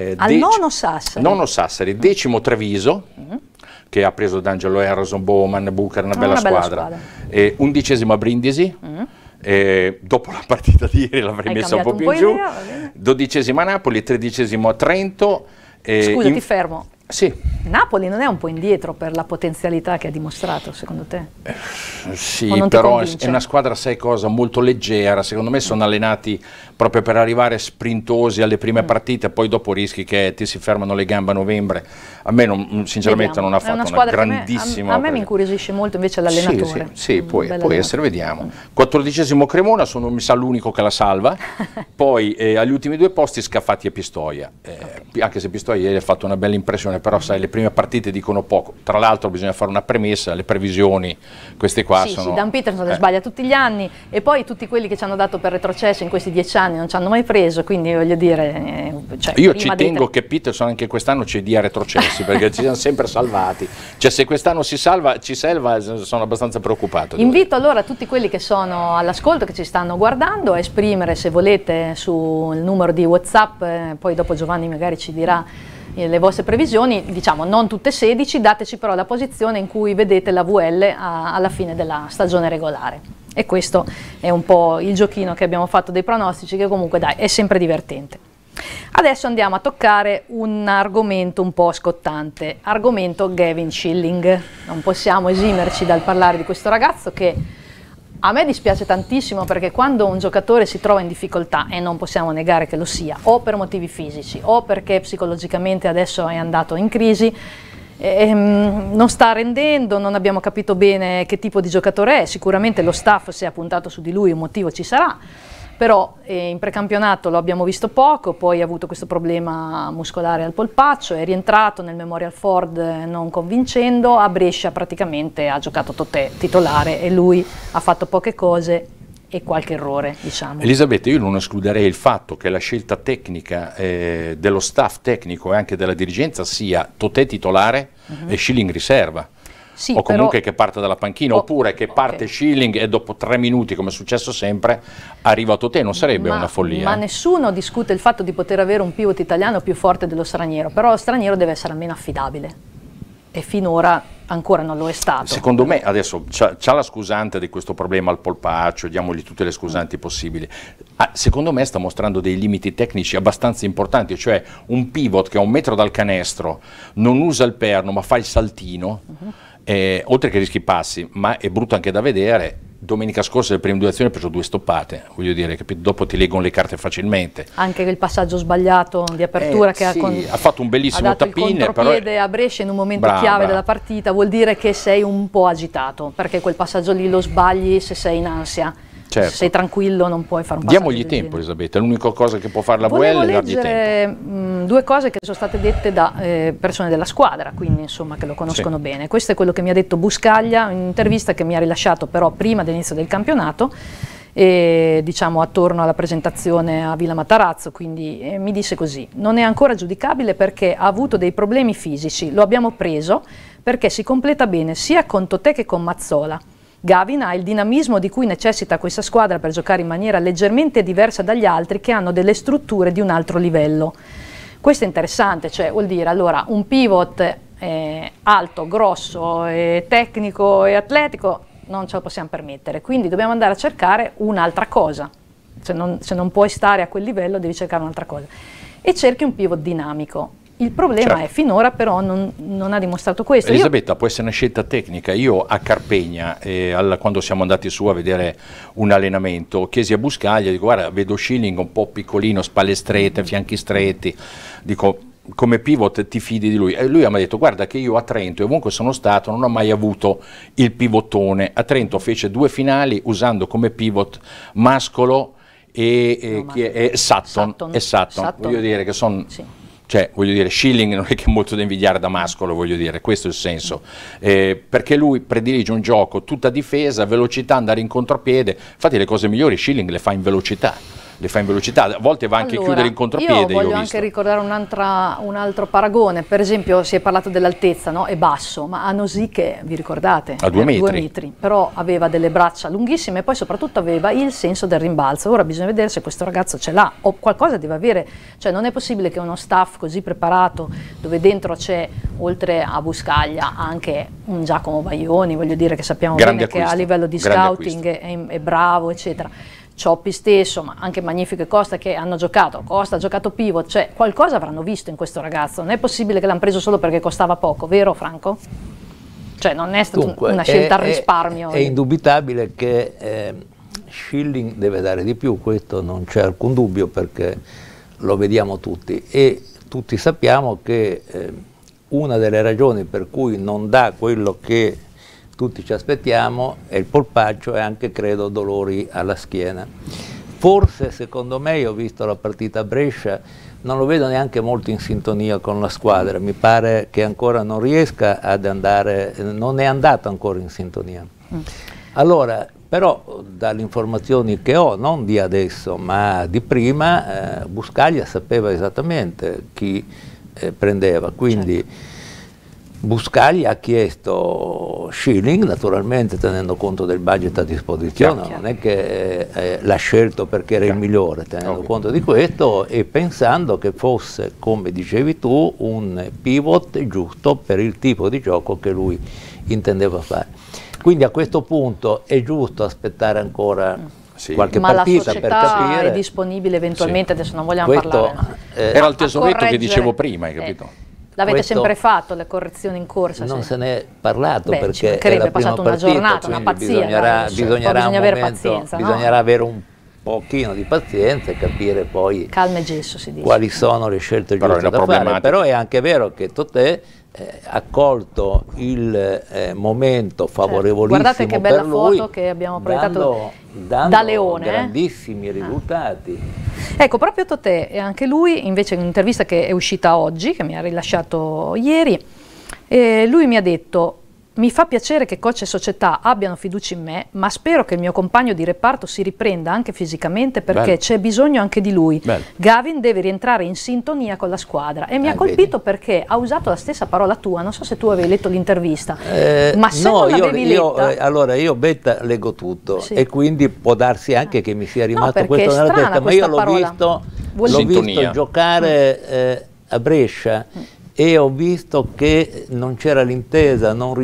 Nono Sassari, decimo Treviso. Che ha preso D'Angelo Harrison, Bowman, Booker, una bella squadra. 11ª Brindisi. Dopo la partita di ieri l'avrei messa un po' più in giù. 12ª Napoli, 13º Trento. Scusa, ti fermo. Sì. Napoli non è un po' indietro per la potenzialità che ha dimostrato, secondo te? Sì, però è una squadra, sai cosa, molto leggera. Secondo me sono allenati proprio per arrivare sprintosi alle prime partite, poi dopo rischi che ti si fermano le gambe a novembre. A me sinceramente non ha fatto una grandissima... A me mi incuriosisce molto invece l'allenatore. Sì, può essere, vediamo. 14º Cremona, sono mi sa l'unico che la salva. Poi agli ultimi due posti Scafati e Pistoia. Anche se Pistoia ieri ha fatto una bella impressione, però sai, le prime partite dicono poco. Tra l'altro bisogna fare una premessa, le previsioni, queste qua sono... Sì, Dan Peterson le sbaglia tutti gli anni e poi tutti quelli che ci hanno dato per retrocesso in questi 10 anni non ci hanno mai preso, quindi voglio dire... Io ci tengo che Peterson anche quest'anno ci dia retrocessi, perché ci siamo sempre salvati. Cioè se quest'anno ci salva, sono abbastanza preoccupato. Invito allora tutti quelli che sono all'ascolto, che ci stanno guardando, a esprimere, se volete, sul numero di WhatsApp, poi dopo Giovanni magari ci dirà le vostre previsioni, diciamo non tutte 16, dateci però la posizione in cui vedete la VL alla fine della stagione regolare. E questo è un po' il giochino che abbiamo fatto dei pronostici, che comunque dai, è sempre divertente. Adesso andiamo a toccare un argomento un po' scottante, argomento Gavin Schilling. Non possiamo esimerci dal parlare di questo ragazzo che a me dispiace tantissimo, perché quando un giocatore si trova in difficoltà, e non possiamo negare che lo sia, o per motivi fisici o perché psicologicamente adesso è andato in crisi, non sta rendendo, non abbiamo capito bene che tipo di giocatore è, sicuramente lo staff si è puntato su di lui, un motivo ci sarà, però in precampionato lo abbiamo visto poco, poi ha avuto questo problema muscolare al polpaccio, è rientrato nel Memorial Ford non convincendo, a Brescia praticamente ha giocato Totè titolare e lui ha fatto poche cose e qualche errore, diciamo. Elisabetta, io non escluderei il fatto che la scelta tecnica dello staff tecnico e anche della dirigenza sia Totè titolare e Schilling riserva. Sì, o comunque che parte dalla panchina, oppure che parte Schilling e dopo 3 minuti, come è successo sempre, arriva Totè, non sarebbe una follia. Ma nessuno discute il fatto di poter avere un pivot italiano più forte dello straniero, però lo straniero deve essere almeno affidabile, e finora ancora non lo è stato. Secondo me adesso c'ha la scusante di questo problema al polpaccio, diamogli tutte le scusanti possibili. Secondo me sta mostrando dei limiti tecnici abbastanza importanti, cioè un pivot che a 1 metro dal canestro non usa il perno ma fa il saltino, oltre che rischi passi, ma è brutto anche da vedere, domenica scorsa le prime 2 azioni ha preso 2 stoppate, voglio dire, che dopo ti leggono le carte facilmente. Anche il passaggio sbagliato di apertura che sì, ha fatto un bellissimo tapping, il contropiede a Brescia in un momento chiave della partita, vuol dire che sei un po' agitato, perché quel passaggio lì lo sbagli se sei in ansia. Certo. Se sei tranquillo non puoi fare un passaggio. Diamogli tempo, Elisabetta, è l'unica cosa che può fare la VL è dargli tempo. 2 cose che sono state dette da persone della squadra, quindi insomma che lo conoscono bene. Questo è quello che mi ha detto Buscaglia in un'intervista che mi ha rilasciato però prima dell'inizio del campionato, diciamo attorno alla presentazione a Villa Matarazzo, quindi mi disse così: non è ancora giudicabile perché ha avuto dei problemi fisici, lo abbiamo preso perché si completa bene sia con Totè che con Mazzola. Gavin ha il dinamismo di cui necessita questa squadra per giocare in maniera leggermente diversa dagli altri che hanno delle strutture di un altro livello. Questo è interessante, cioè vuol dire allora un pivot alto, grosso, tecnico e atletico non ce lo possiamo permettere, quindi dobbiamo andare a cercare un'altra cosa. Se non puoi stare a quel livello devi cercare un'altra cosa e cerchi un pivot dinamico. Il problema è finora però non ha dimostrato questo. Elisabetta, può essere una scelta tecnica. Io a Carpegna, quando siamo andati su a vedere un allenamento, chiesi a Buscaglia, dico guarda, vedo Schilling un po' piccolino, spalle strette, fianchi stretti, dico come pivot ti fidi di lui? E lui mi ha detto guarda che io a Trento e ovunque sono stato non ho mai avuto il pivottone. A Trento fece 2 finali usando come pivot Mascolo e Sutton. Voglio dire che sono... Cioè, voglio dire, Schilling non è che è molto da invidiare da Mascolo, voglio dire, questo è il senso. Perché lui predilige un gioco tutta difesa, velocità, andare in contropiede. Infatti le cose migliori Schilling le fa in velocità. A volte va anche a chiudere in contropiede. Io voglio anche ricordare un altro paragone, per esempio si è parlato dell'altezza, no? È basso, ma Anosì che vi ricordate? A 2 metri. Però aveva delle braccia lunghissime e poi soprattutto aveva il senso del rimbalzo. Ora bisogna vedere se questo ragazzo ce l'ha o qualcosa deve avere, cioè non è possibile che uno staff così preparato dove dentro c'è oltre a Buscaglia anche un Giacomo Baioni, voglio dire che sappiamo bene che a livello di scouting è bravo eccetera. Cioppi stesso, ma anche Magnifico e Costa che hanno giocato, Costa ha giocato pivot, cioè qualcosa avranno visto in questo ragazzo, non è possibile che l'hanno preso solo perché costava poco, vero Franco? Cioè non è stata una scelta al risparmio. È indubitabile che Schilling deve dare di più, questo non c'è alcun dubbio perché lo vediamo tutti e tutti sappiamo che una delle ragioni per cui non dà quello che tutti ci aspettiamo è il polpaccio e anche credo dolori alla schiena. Forse secondo me, io ho visto la partita a Brescia, non lo vedo neanche molto in sintonia con la squadra, mi pare che ancora non riesca ad andare, non è andato ancora in sintonia. Allora, però dalle informazioni che ho, non di adesso ma di prima, Buscaglia sapeva esattamente chi prendeva, quindi Buscaglia ha chiesto Schilling, naturalmente tenendo conto del budget a disposizione, non è che l'ha scelto perché era il migliore, tenendo conto di questo e pensando che fosse, come dicevi tu, un pivot giusto per il tipo di gioco che lui intendeva fare. Quindi a questo punto è giusto aspettare ancora qualche partita per capire. Ma la società è disponibile eventualmente, adesso non vogliamo parlare. Era il tesoretto che dicevo prima, hai capito? L'avete sempre fatto, le correzioni in corsa? Non se ne è parlato perché è la prima partita, una giornata, una pazzia. Bisognerà avere un pochino di pazienza e capire poi calma e gesso, si dice, quali sono le scelte giuste da fare. Però è anche vero che Totè ha colto il momento favorevolissimo. Guardate che bella per lui, foto che abbiamo proiettato da Leone, grandissimi risultati. Ecco, proprio Totè, e anche lui, invece in un'intervista che è uscita oggi, che mi ha rilasciato ieri, lui mi ha detto: mi fa piacere che coach e società abbiano fiducia in me, ma spero che il mio compagno di reparto si riprenda anche fisicamente perché c'è bisogno anche di lui. Gavin deve rientrare in sintonia con la squadra e mi ha colpito perché ha usato la stessa parola tua, non so se tu avevi letto l'intervista, ma se non l'avevi letta... Allora io Betta leggo tutto e quindi può darsi anche che mi sia rimasto questo nella testa, ma io l'ho visto giocare a Brescia e ho visto che non c'era l'intesa, non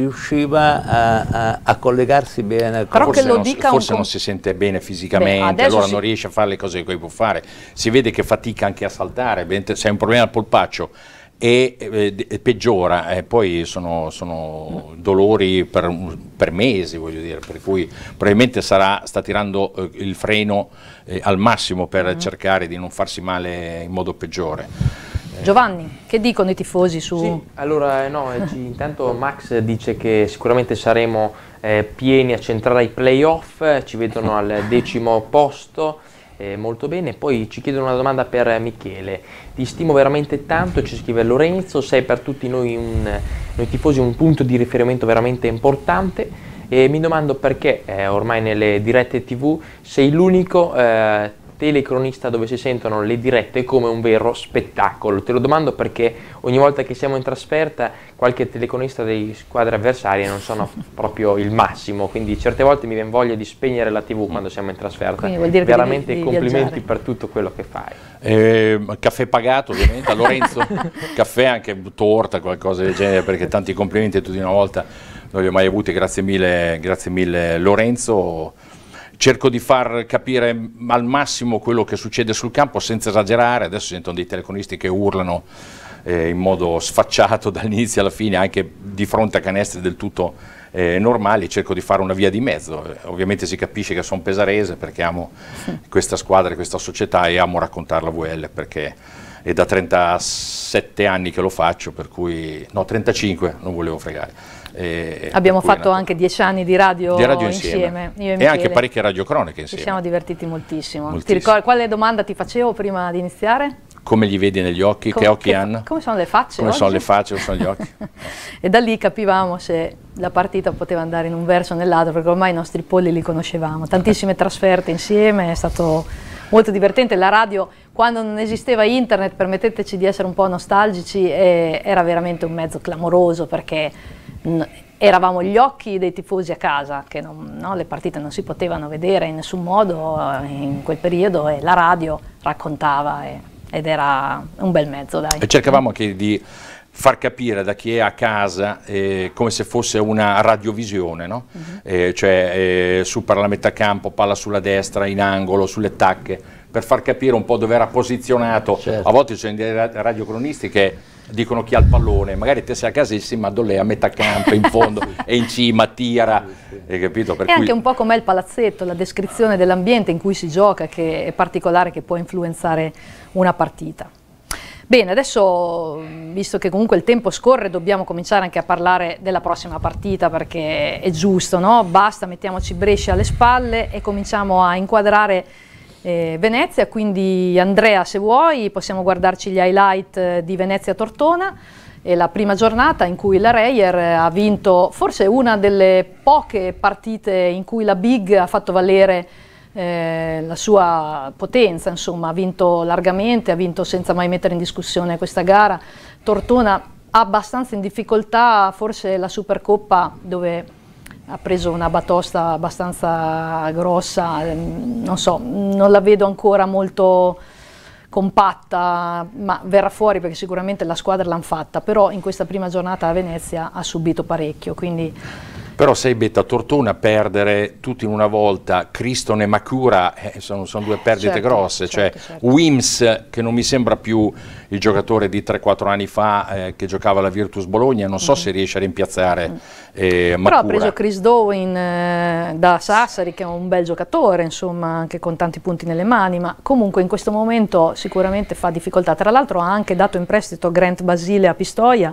riusciva a collegarsi bene. Forse non si sente bene fisicamente, allora non riesce a fare le cose che può fare. Si vede che fatica anche a saltare, se hai un problema al polpaccio e peggiora, poi sono dolori per mesi, voglio dire, per cui probabilmente sta tirando il freno al massimo per cercare di non farsi male in modo peggiore. Giovanni, che dicono i tifosi su... Sì, allora no, intanto Max dice che sicuramente saremo pieni a centrare ai playoff, ci vedono al 10° posto, molto bene. Poi ci chiedono una domanda per Michele: ti stimo veramente tanto, ci scrive Lorenzo, sei per tutti noi tifosi un punto di riferimento veramente importante, e mi domando perché ormai nelle dirette TV sei l'unico telecronista dove si sentono le dirette come un vero spettacolo. Te lo domando perché ogni volta che siamo in trasferta qualche telecronista delle squadre avversarie non sono proprio il massimo, quindi certe volte mi viene voglia di spegnere la TV quando siamo in trasferta. Quindi vuol dire veramente che complimenti viaggiare per tutto quello che fai. Caffè pagato ovviamente a Lorenzo, caffè, anche torta, qualcosa del genere, perché tanti complimenti tutti una volta non li ho mai avuti, grazie mille Lorenzo. Cerco di far capire al massimo quello che succede sul campo senza esagerare. Adesso sentono dei telecronisti che urlano in modo sfacciato dall'inizio alla fine, anche di fronte a canestri del tutto normali. Cerco di fare una via di mezzo. Ovviamente si capisce che sono pesarese perché amo questa squadra, questa società, e amo raccontare la VL perché è da 37 anni che lo faccio, per cui no, 35, non volevo fregare. Abbiamo fatto anche 10 anni di radio insieme, io e anche parecchie radiocroniche insieme. Ci siamo divertiti moltissimo. Ti ricordi quale domanda ti facevo prima di iniziare? Come li vedi negli occhi? Che occhi hanno? Come sono le facce? Come sono le facce o sono gli occhi? E da lì capivamo se la partita poteva andare in un verso o nell'altro, perché ormai i nostri polli li conoscevamo. Tantissime trasferte insieme, è stato molto divertente. La radio, quando non esisteva internet, permetteteci di essere un po' nostalgici, era veramente un mezzo clamoroso, perché eravamo gli occhi dei tifosi a casa, che le partite non si potevano vedere in nessun modo in quel periodo, e la radio raccontava ed era un bel mezzo, dai. E cercavamo anche di far capire da chi è a casa come se fosse una radiovisione, no? Cioè super alla metà campo, palla sulla destra, in angolo, sulle tacche, per far capire un po' dove era posizionato. Certo. A volte ci sono dei radiocronisti che dicono chi ha il pallone, magari te sei a casissima, ma lei a metà campo, in fondo, e in cima, tira, hai capito? Per cui... anche un po' com'è il palazzetto, la descrizione dell'ambiente in cui si gioca, che è particolare, che può influenzare una partita. Bene, adesso, visto che comunque il tempo scorre, dobbiamo cominciare anche a parlare della prossima partita, perché è giusto, no? Basta, mettiamoci Brescia alle spalle e cominciamo a inquadrare Venezia. Quindi Andrea, se vuoi, possiamo guardarci gli highlight di Venezia-Tortona. È la prima giornata in cui la Reyer ha vinto forse una delle poche partite in cui la Big ha fatto valere la sua potenza, insomma, ha vinto largamente, ha vinto senza mai mettere in discussione questa gara. Tortona abbastanza in difficoltà, forse la Supercoppa, dove ha preso una batosta abbastanza grossa, non so, non la vedo ancora molto compatta, ma verrà fuori perché sicuramente la squadra l'hanno fatta, però in questa prima giornata a Venezia ha subito parecchio, quindi... Però sei Betta, Tortona perdere tutti in una volta, Criston e Macura, sono due perdite grosse, certo. Wims, che non mi sembra più il giocatore di 3-4 anni fa che giocava alla Virtus Bologna, non so se riesce a rimpiazzare Macura. Però ha preso Chris Dowin da Sassari, che è un bel giocatore, insomma, anche con tanti punti nelle mani, ma comunque in questo momento sicuramente fa difficoltà. Tra l'altro ha anche dato in prestito Grant Basile a Pistoia,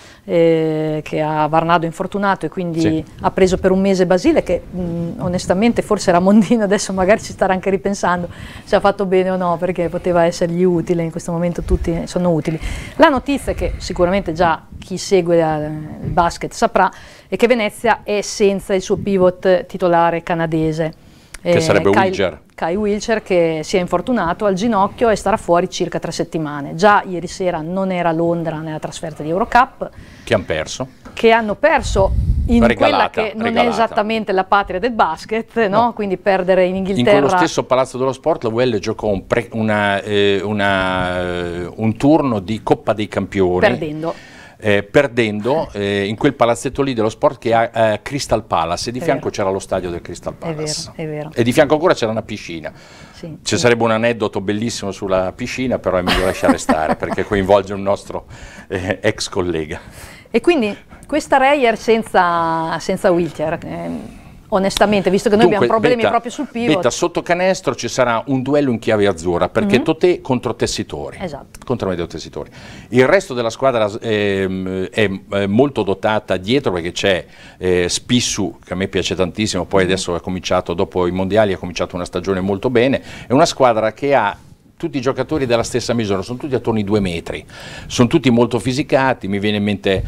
che ha Varnado infortunato, e quindi ha preso per un mese Basile, che onestamente forse era mondino, adesso magari ci starà anche ripensando se ha fatto bene o no, perché poteva essergli utile. In questo momento tutti sono utili. La notizia, che sicuramente già chi segue il basket saprà, è che Venezia è senza il suo pivot titolare canadese, che sarebbe Kyle Wilcher, che si è infortunato al ginocchio e starà fuori circa 3 settimane. Già ieri sera non era a Londra nella trasferta di Eurocup, che hanno perso in quella che non è esattamente la patria del basket, no? Quindi perdere in Inghilterra. In quello stesso Palazzo dello Sport la UL giocò un turno di Coppa dei Campioni, perdendo. perdendo in quel palazzetto lì dello sport che ha Crystal Palace, e di fianco c'era lo stadio del Crystal Palace. È vero. E di fianco ancora c'era una piscina. Sì, Ci sarebbe un aneddoto bellissimo sulla piscina, però è meglio lasciare stare perché coinvolge un nostro ex collega. E quindi questa Reyer senza wheelchair, onestamente, visto che noi abbiamo problemi proprio sul pivot. Betta, sotto canestro ci sarà un duello in chiave azzurra, perché Totè contro Tessitori. Esatto. Contro Amedeo Tessitori. Il resto della squadra è molto dotata dietro, perché c'è Spissu, che a me piace tantissimo, poi adesso ha cominciato, dopo i mondiali, ha cominciato una stagione molto bene. È una squadra che ha tutti i giocatori della stessa misura, sono tutti attorno ai 2 metri, sono tutti molto fisicati, mi viene in mente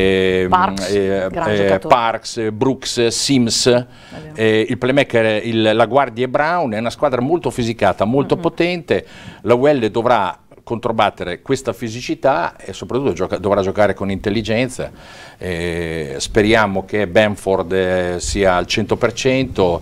Parks, Brooks, Sims, il playmaker, la guardia è Brown. È una squadra molto fisicata, molto potente. La UL dovrà controbattere questa fisicità e soprattutto dovrà giocare con intelligenza. Speriamo che Bamford sia al 100%,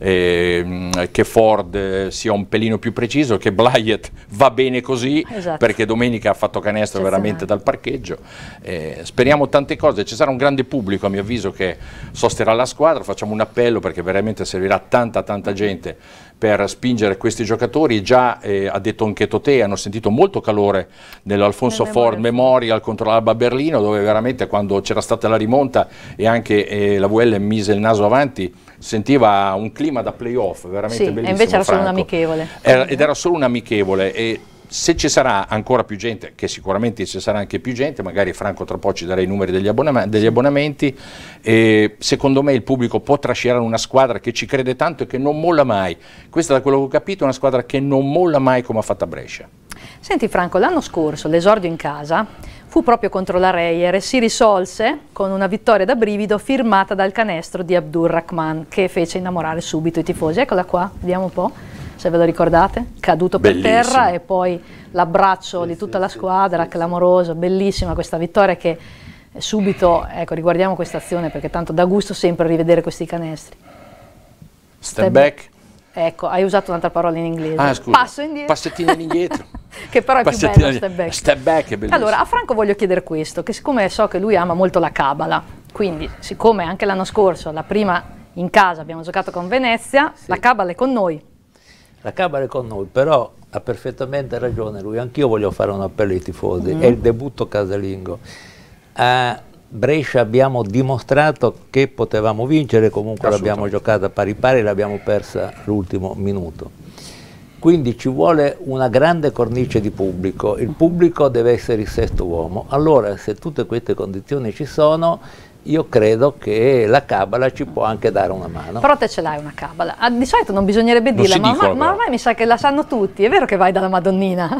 che Ford sia un pelino più preciso, che Blyett va bene così, perché domenica ha fatto canestro veramente dal parcheggio. Speriamo tante cose, ci sarà un grande pubblico a mio avviso che sosterrà la squadra. Facciamo un appello perché veramente servirà tanta gente per spingere questi giocatori. Già ha detto anche Totè, hanno sentito molto calore nell'Alfonso Ford Memorial contro l'Alba Berlino, dove veramente quando c'era stata la rimonta e anche la VL mise il naso avanti, sentiva un clima da playoff veramente bellissimo. E invece era solo un amichevole. Ed era solo un amichevole. E se ci sarà ancora più gente, che sicuramente ci sarà anche più gente, magari Franco tra poco ci darà i numeri degli abbonamenti, secondo me il pubblico può trascinare una squadra che ci crede tanto e che non molla mai. Questa, da quello che ho capito, è una squadra che non molla mai come ha fatto a Brescia. Senti Franco, l'anno scorso l'esordio in casa fu proprio contro la Reyer e si risolse con una vittoria da brivido firmata dal canestro di Abdur Rahman, che fece innamorare subito i tifosi. Eccola qua, vediamo un po', se ve lo ricordate, caduto per terra e poi l'abbraccio di tutta la squadra, clamoroso, bellissima questa vittoria che subito, ecco, riguardiamo questa azione perché tanto dà gusto sempre rivedere questi canestri. Step back. Ecco, hai usato un'altra parola in inglese. Ah, scusa. Passo indietro. Passettino indietro. Che però è più bello, step back. Step back è bellissimo. Allora, a Franco voglio chiedere questo, che siccome so che lui ama molto la Cabala, quindi siccome anche l'anno scorso, la prima in casa abbiamo giocato con Venezia, la Cabala è con noi. La Cabala è con noi, però ha perfettamente ragione lui. Anch'io voglio fare un appello ai tifosi. È il debutto casalingo. A Brescia abbiamo dimostrato che potevamo vincere, comunque l'abbiamo giocata pari pari e l'abbiamo persa l'ultimo minuto. Quindi ci vuole una grande cornice di pubblico, il pubblico deve essere il sesto uomo. Allora, se tutte queste condizioni ci sono, io credo che la Cabala ci può anche dare una mano. Però te ce l'hai una Cabala. Di solito non bisognerebbe dirla, ma ormai mi sa che la sanno tutti. È vero che vai dalla Madonnina?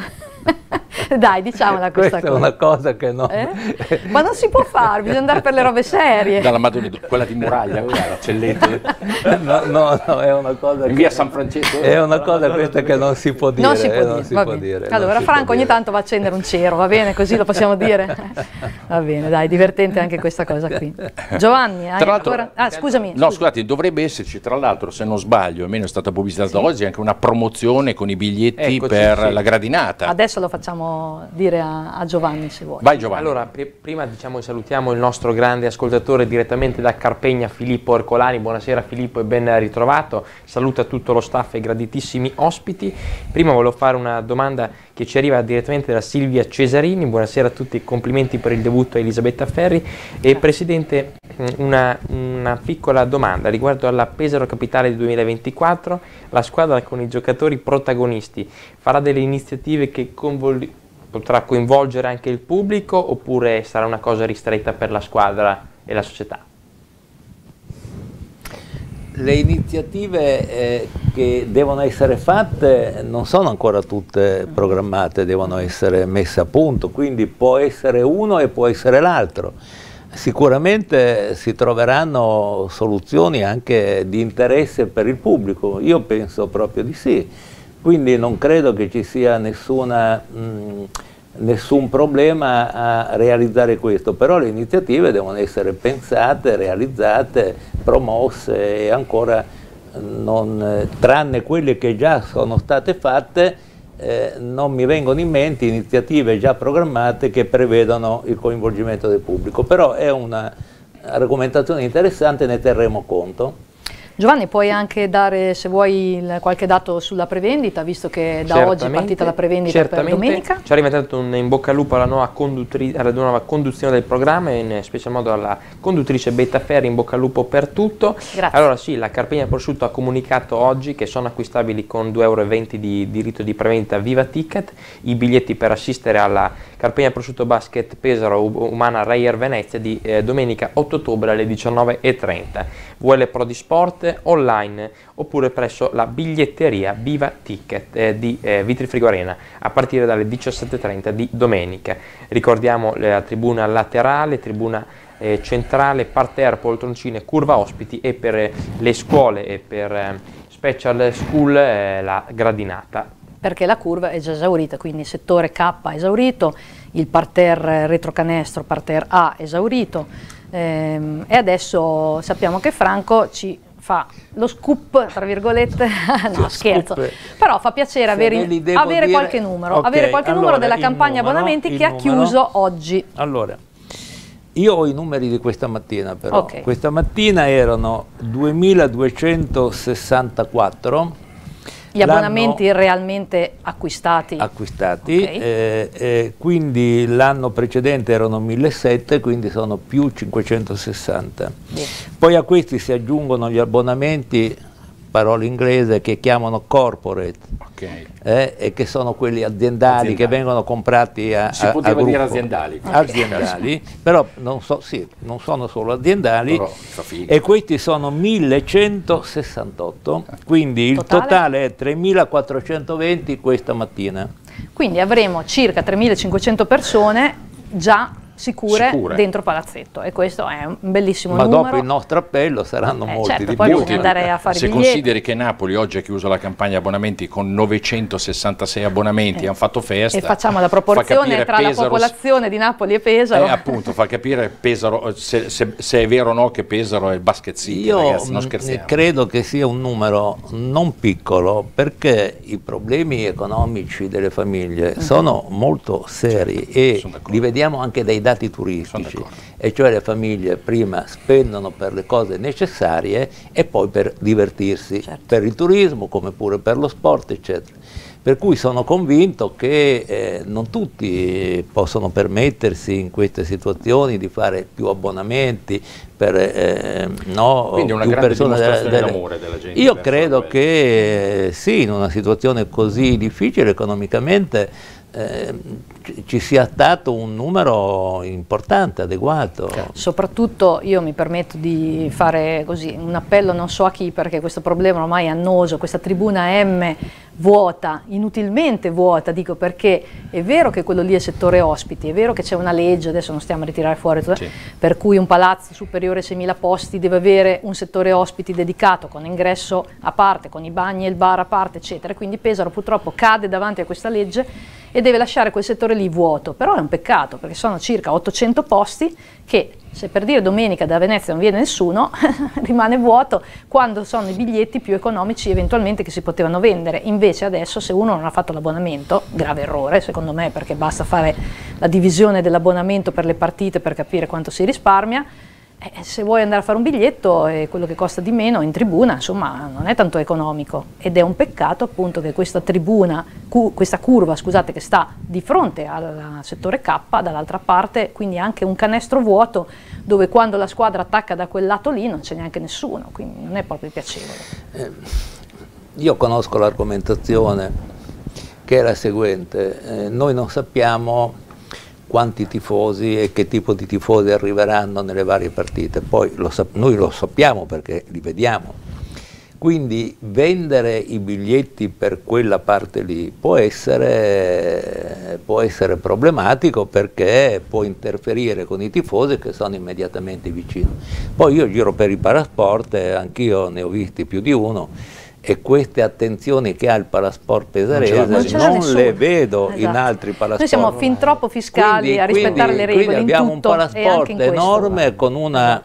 Dai, diciamola questa cosa. È una cosa che no. Ma non si può fare, bisogna andare per le robe serie. Dalla Madonnina, quella di Muraglia, la cellete. No, è una cosa in via San Francesco. È una cosa questa che non si può dire. Non si può dire. Allora Franco ogni tanto va a accendere un cero, va bene? Così lo possiamo dire? Va bene, dai, divertente anche questa cosa qui. Giovanni, hai ancora? Ah, scusami. No, scusate, dovrebbe esserci, tra l'altro, se non sbaglio, almeno è stata pubblicizzata oggi, anche una promozione con i biglietti per la gradinata. Adesso lo facciamo dire a Giovanni, se vuoi. Vai Giovanni. Allora, prima diciamo salutiamo il nostro grande ascoltatore direttamente da Carpegna, Filippo Ercolani. Buonasera Filippo e ben ritrovato. Saluta tutto lo staff e graditissimi ospiti. Prima volevo fare una domanda che ci arriva direttamente da Silvia Cesarini. Buonasera a tutti, complimenti per il debutto a Elisabetta Ferri. E Presidente, una piccola domanda riguardo alla Pesaro Capitale di 2024. La squadra con i giocatori protagonisti farà delle iniziative che potrà coinvolgere anche il pubblico oppure sarà una cosa ristretta per la squadra e la società? Le iniziative che devono essere fatte non sono ancora tutte programmate, devono essere messe a punto, quindi può essere uno e può essere l'altro. Sicuramente si troveranno soluzioni anche di interesse per il pubblico, io penso proprio di sì, quindi non credo che ci sia nessun problema a realizzare questo, però le iniziative devono essere pensate, realizzate, promosse e ancora, tranne quelle che già sono state fatte, non mi vengono in mente iniziative già programmate che prevedono il coinvolgimento del pubblico, però è una argomentazione interessante, ne terremo conto. Giovanni, puoi anche dare, se vuoi, qualche dato sulla prevendita, visto che da oggi è partita la prevendita per domenica? Ci arriva intanto un in bocca al lupo alla nuova conduzione del programma, in special modo alla conduttrice Betta Ferri, in bocca al lupo per tutto. Grazie. Allora sì, la Carpegna Prosciutto ha comunicato oggi che sono acquistabili con 2,20 euro di diritto di prevendita Viva Ticket i biglietti per assistere alla Carpegna Prosciutto Basket Pesaro Umana Reyer Venezia di domenica 8 ottobre alle 19:30. VL Pro di Sport online oppure presso la biglietteria Viva Ticket di Vitri Frigo Arena a partire dalle 17:30 di domenica. Ricordiamo la tribuna laterale, tribuna centrale, parterre, poltroncine, curva ospiti e per le scuole e per special school la gradinata. Perché la curva è già esaurita, quindi settore K esaurito, il parterre retrocanestro, parterre A esaurito, e adesso sappiamo che Franco ci fa lo scoop, tra virgolette, no scherzo, però fa piacere avere qualche numero, numero della campagna abbonamenti che ha chiuso oggi. Allora, io ho i numeri di questa mattina, però questa mattina erano 2264 gli abbonamenti realmente acquistati, quindi l'anno precedente erano 1700, quindi sono più 560. Poi a questi si aggiungono gli abbonamenti, parola inglese, che chiamano corporate, e che sono quelli aziendali che vengono comprati a si poteva gruppo. dire aziendali, però non sono solo aziendali, e questi sono 1168, quindi il totale è 3420 questa mattina. Quindi avremo circa 3500 persone già sicure dentro Palazzetto, e questo è un bellissimo numero. Ma dopo il nostro appello saranno molti di poi più. bisogna andare a fare se biglietti. Consideri che Napoli oggi ha chiuso la campagna abbonamenti con 966 abbonamenti, hanno fatto festa, e facciamo la proporzione tra Pesaro, la popolazione di Napoli e Pesaro, appunto fa capire Pesaro, se è vero o no che Pesaro è il Basket City. Io ragazzi, non scherziamo. credo che sia un numero non piccolo, perché i problemi economici delle famiglie sono molto seri, e li vediamo anche dai dati turistici, e cioè le famiglie prima spendono per le cose necessarie e poi per divertirsi, per il turismo come pure per lo sport, eccetera. Per cui sono convinto che non tutti possono permettersi in queste situazioni di fare più abbonamenti per quindi una grande dimostrazione dell'amore della gente. Io credo che sì, in una situazione così difficile economicamente ci sia stato un numero importante, adeguato. Soprattutto io mi permetto di fare così un appello, non so a chi, perché questo problema ormai è annoso, questa tribuna M vuota, inutilmente vuota, dico, perché è vero che quello lì è settore ospiti, è vero che c'è una legge, adesso non stiamo a ritirare fuori, per cui un palazzo superiore a 6.000 posti deve avere un settore ospiti dedicato, con ingresso a parte, con i bagni e il bar a parte, eccetera, quindi Pesaro purtroppo cade davanti a questa legge e deve lasciare quel settore lì vuoto, però è un peccato, perché sono circa 800 posti che, se per dire domenica da Venezia non viene nessuno, rimane vuoto, quando sono i biglietti più economici eventualmente che si potevano vendere. Invece adesso, se uno non ha fatto l'abbonamento, grave errore secondo me, perché basta fare la divisione dell'abbonamento per le partite per capire quanto si risparmia. Se vuoi andare a fare un biglietto, quello che costa di meno in tribuna, insomma, non è tanto economico, ed è un peccato appunto che questa tribuna, questa curva, scusate, che sta di fronte al settore K, dall'altra parte, quindi anche un canestro vuoto, dove quando la squadra attacca da quel lato lì non c'è neanche nessuno, quindi non è proprio piacevole. Io conosco l'argomentazione, che è la seguente: noi non sappiamo quanti tifosi e che tipo di tifosi arriveranno nelle varie partite, poi noi lo sappiamo perché li vediamo, quindi vendere i biglietti per quella parte lì può essere problematico, perché può interferire con i tifosi che sono immediatamente vicino. Poi io giro per i parasport, anch'io ne ho visti più di uno, e queste attenzioni che ha il Palasport pesarese non le vedo in altri Palasport. Noi siamo fin troppo fiscali a rispettare le regole. Quindi abbiamo in tutto, un Palasport enorme, con una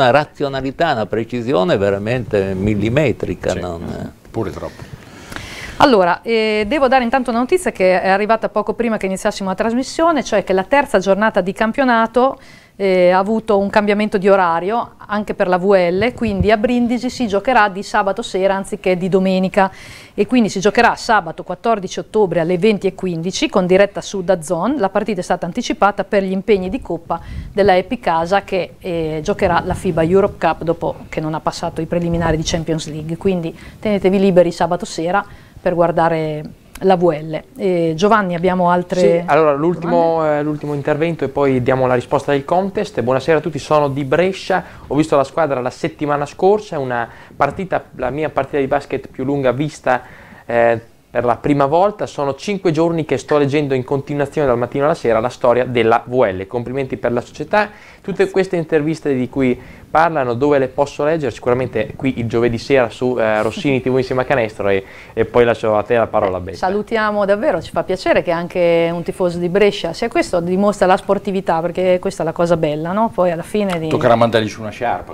razionalità, una precisione veramente millimetrica. Pure troppo. Allora, devo dare intanto una notizia che è arrivata poco prima che iniziassimo la trasmissione, cioè che la terza giornata di campionato ha avuto un cambiamento di orario anche per la VL, quindi a Brindisi si giocherà di sabato sera anziché di domenica, e quindi si giocherà sabato 14 ottobre alle 20:15 con diretta su DAZN. La partita è stata anticipata per gli impegni di Coppa della Epicasa, che giocherà la FIBA Europe Cup dopo che non ha passato i preliminari di Champions League, quindi tenetevi liberi sabato sera per guardare la VL. Giovanni, abbiamo altre... Sì, allora l'ultimo intervento e poi diamo la risposta del contest. Buonasera a tutti, sono di Brescia, ho visto la squadra la settimana scorsa, è una partita, la mia partita di basket più lunga vista per la prima volta. Sono 5 giorni che sto leggendo in continuazione dal mattino alla sera la storia della VL. Complimenti per la società. Tutte queste interviste di cui parlano, dove le posso leggere? Sicuramente qui il giovedì sera su Rossini TV insieme a Canestro, e poi lascio a te la parola. Salutiamo davvero, ci fa piacere che anche un tifoso di Brescia sia questo, dimostra la sportività, perché questa è la cosa bella, no? Poi alla fine toccherà mandargli su una sciarpa.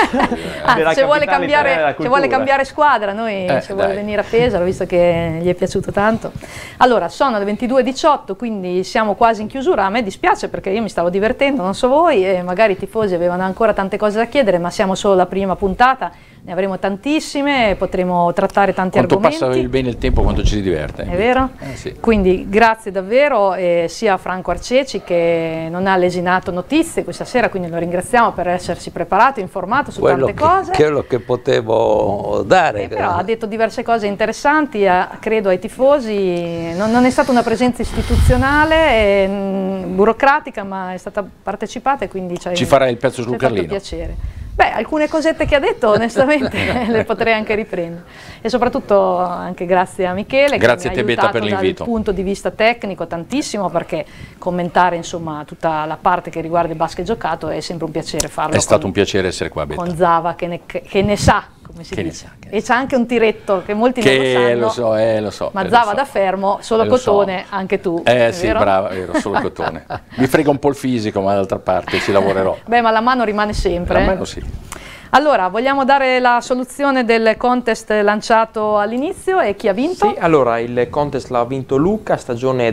Se vuole cambiare squadra, noi se vuole venire a Pesaro, visto che gli è piaciuto tanto. Allora, sono le 22:18, quindi siamo quasi in chiusura. A me dispiace perché io mi stavo divertendo, non so voi, e magari i tifosi avevano ancora tante cose da chiedere, ma siamo solo la prima puntata, ne avremo tantissime, potremo trattare tanti argomenti. Quanto passa bene il tempo quando ci si diverte. È vero? Sì. Quindi grazie davvero sia a Franco Arceci, che non ha lesinato notizie questa sera, quindi lo ringraziamo per essersi preparato, informato su tante cose. Quello che potevo dare. Però ha detto diverse cose interessanti, credo ai tifosi. Non è stata una presenza istituzionale, burocratica, ma è stata partecipata, e quindi ci farà il pezzo sul Carlino. Piacere. Beh, alcune cosette che ha detto onestamente le potrei anche riprendere, e soprattutto anche grazie a Michele, grazie che mi ha aiutato dal punto di vista tecnico tantissimo, perché commentare insomma tutta la parte che riguarda il basket giocato è sempre un piacere farlo. È stato un piacere essere qua, Betta. Con Zava che ne sa, come si dice. E c'è anche un tiretto che molti non lo sanno. Lo so. Ma Zava da fermo, solo cotone, anche tu. Sì, brava, vero, solo cotone. Mi frega un po' il fisico, ma d'altra parte ci lavorerò. Beh, ma la mano rimane sempre. La mano sì. Allora, vogliamo dare la soluzione del contest lanciato all'inizio e chi ha vinto? Sì, allora il contest l'ha vinto Luca, stagione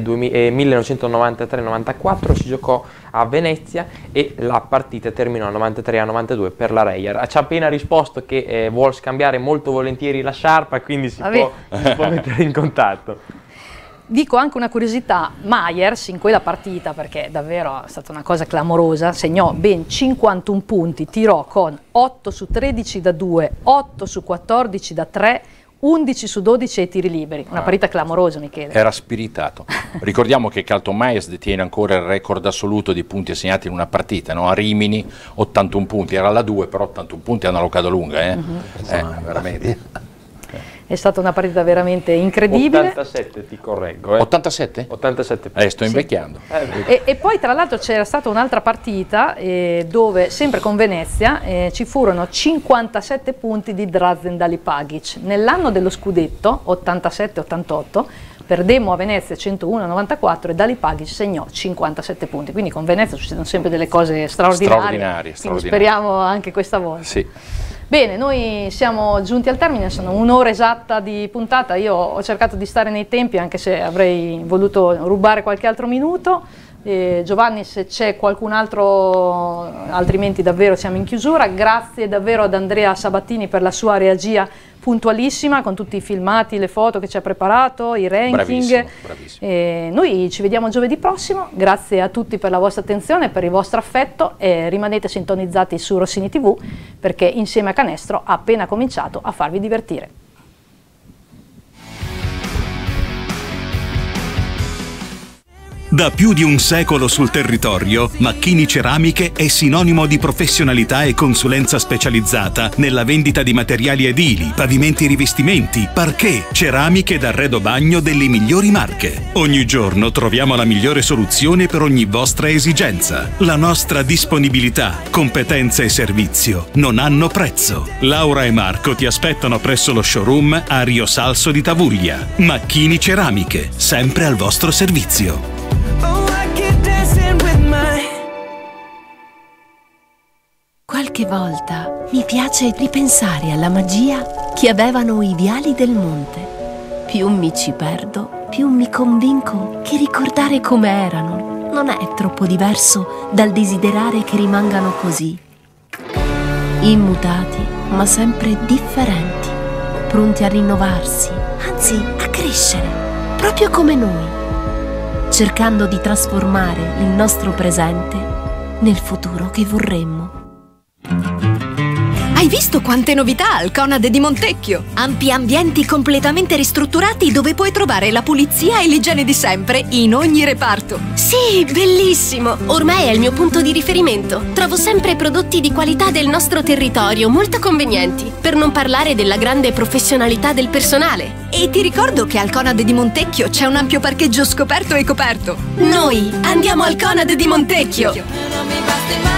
1993-94, si giocò a Venezia e la partita terminò 93-92 per la Reyer. Ci ha appena risposto che vuole scambiare molto volentieri la sciarpa, quindi si può mettere in contatto. Dico anche una curiosità, Myers in quella partita, perché davvero è stata una cosa clamorosa, segnò ben 51 punti, tirò con 8 su 13 da 2, 8 su 14 da 3, 11 su 12 ai tiri liberi. Una partita clamorosa, Michele. Era spiritato. Ricordiamo che Carlton Myers detiene ancora il record assoluto di punti assegnati in una partita, no? A Rimini 81 punti, era la 2, però 81 punti è una locata lunga, veramente. È stata una partita veramente incredibile. 87, ti correggo. 87? 87. Sto invecchiando. E poi tra l'altro c'era stata un'altra partita dove, sempre con Venezia, ci furono 57 punti di Drazen Dalipagic. Nell'anno dello scudetto, 87-88, perdemmo a Venezia 101-94 e Dalipagic segnò 57 punti. Quindi con Venezia succedono sempre delle cose straordinarie. Speriamo anche questa volta. Sì. Bene, noi siamo giunti al termine, sono un'ora esatta di puntata. Io ho cercato di stare nei tempi, anche se avrei voluto rubare qualche altro minuto. Giovanni, se c'è qualcun altro, altrimenti davvero siamo in chiusura. Grazie davvero ad Andrea Sabattini per la sua regia puntualissima, con tutti i filmati, le foto che ci ha preparato, i ranking. Bravissimo. Noi ci vediamo giovedì prossimo, grazie a tutti per la vostra attenzione, per il vostro affetto, e rimanete sintonizzati su Rossini TV, perché insieme a Canestro ha appena cominciato a farvi divertire. Da più di un secolo sul territorio, Macchini Ceramiche è sinonimo di professionalità e consulenza specializzata nella vendita di materiali edili, pavimenti e rivestimenti, parquet, ceramiche d'arredo bagno delle migliori marche. Ogni giorno troviamo la migliore soluzione per ogni vostra esigenza. La nostra disponibilità, competenza e servizio non hanno prezzo. Laura e Marco ti aspettano presso lo showroom a Rio Salso di Tavuglia. Macchini Ceramiche, sempre al vostro servizio. Qualche volta mi piace ripensare alla magia che avevano i viali del monte. Più mi ci perdo, più mi convinco che ricordare come erano non è troppo diverso dal desiderare che rimangano così. Immutati, ma sempre differenti, pronti a rinnovarsi, anzi a crescere, proprio come noi, cercando di trasformare il nostro presente nel futuro che vorremmo. Hai visto quante novità al Conad di Montecchio? Ampi ambienti completamente ristrutturati dove puoi trovare la pulizia e l'igiene di sempre in ogni reparto. Sì, bellissimo! Ormai è il mio punto di riferimento. Trovo sempre prodotti di qualità del nostro territorio, molto convenienti. Per non parlare della grande professionalità del personale. E ti ricordo che al Conad di Montecchio c'è un ampio parcheggio scoperto e coperto. Noi andiamo al Conad di Montecchio!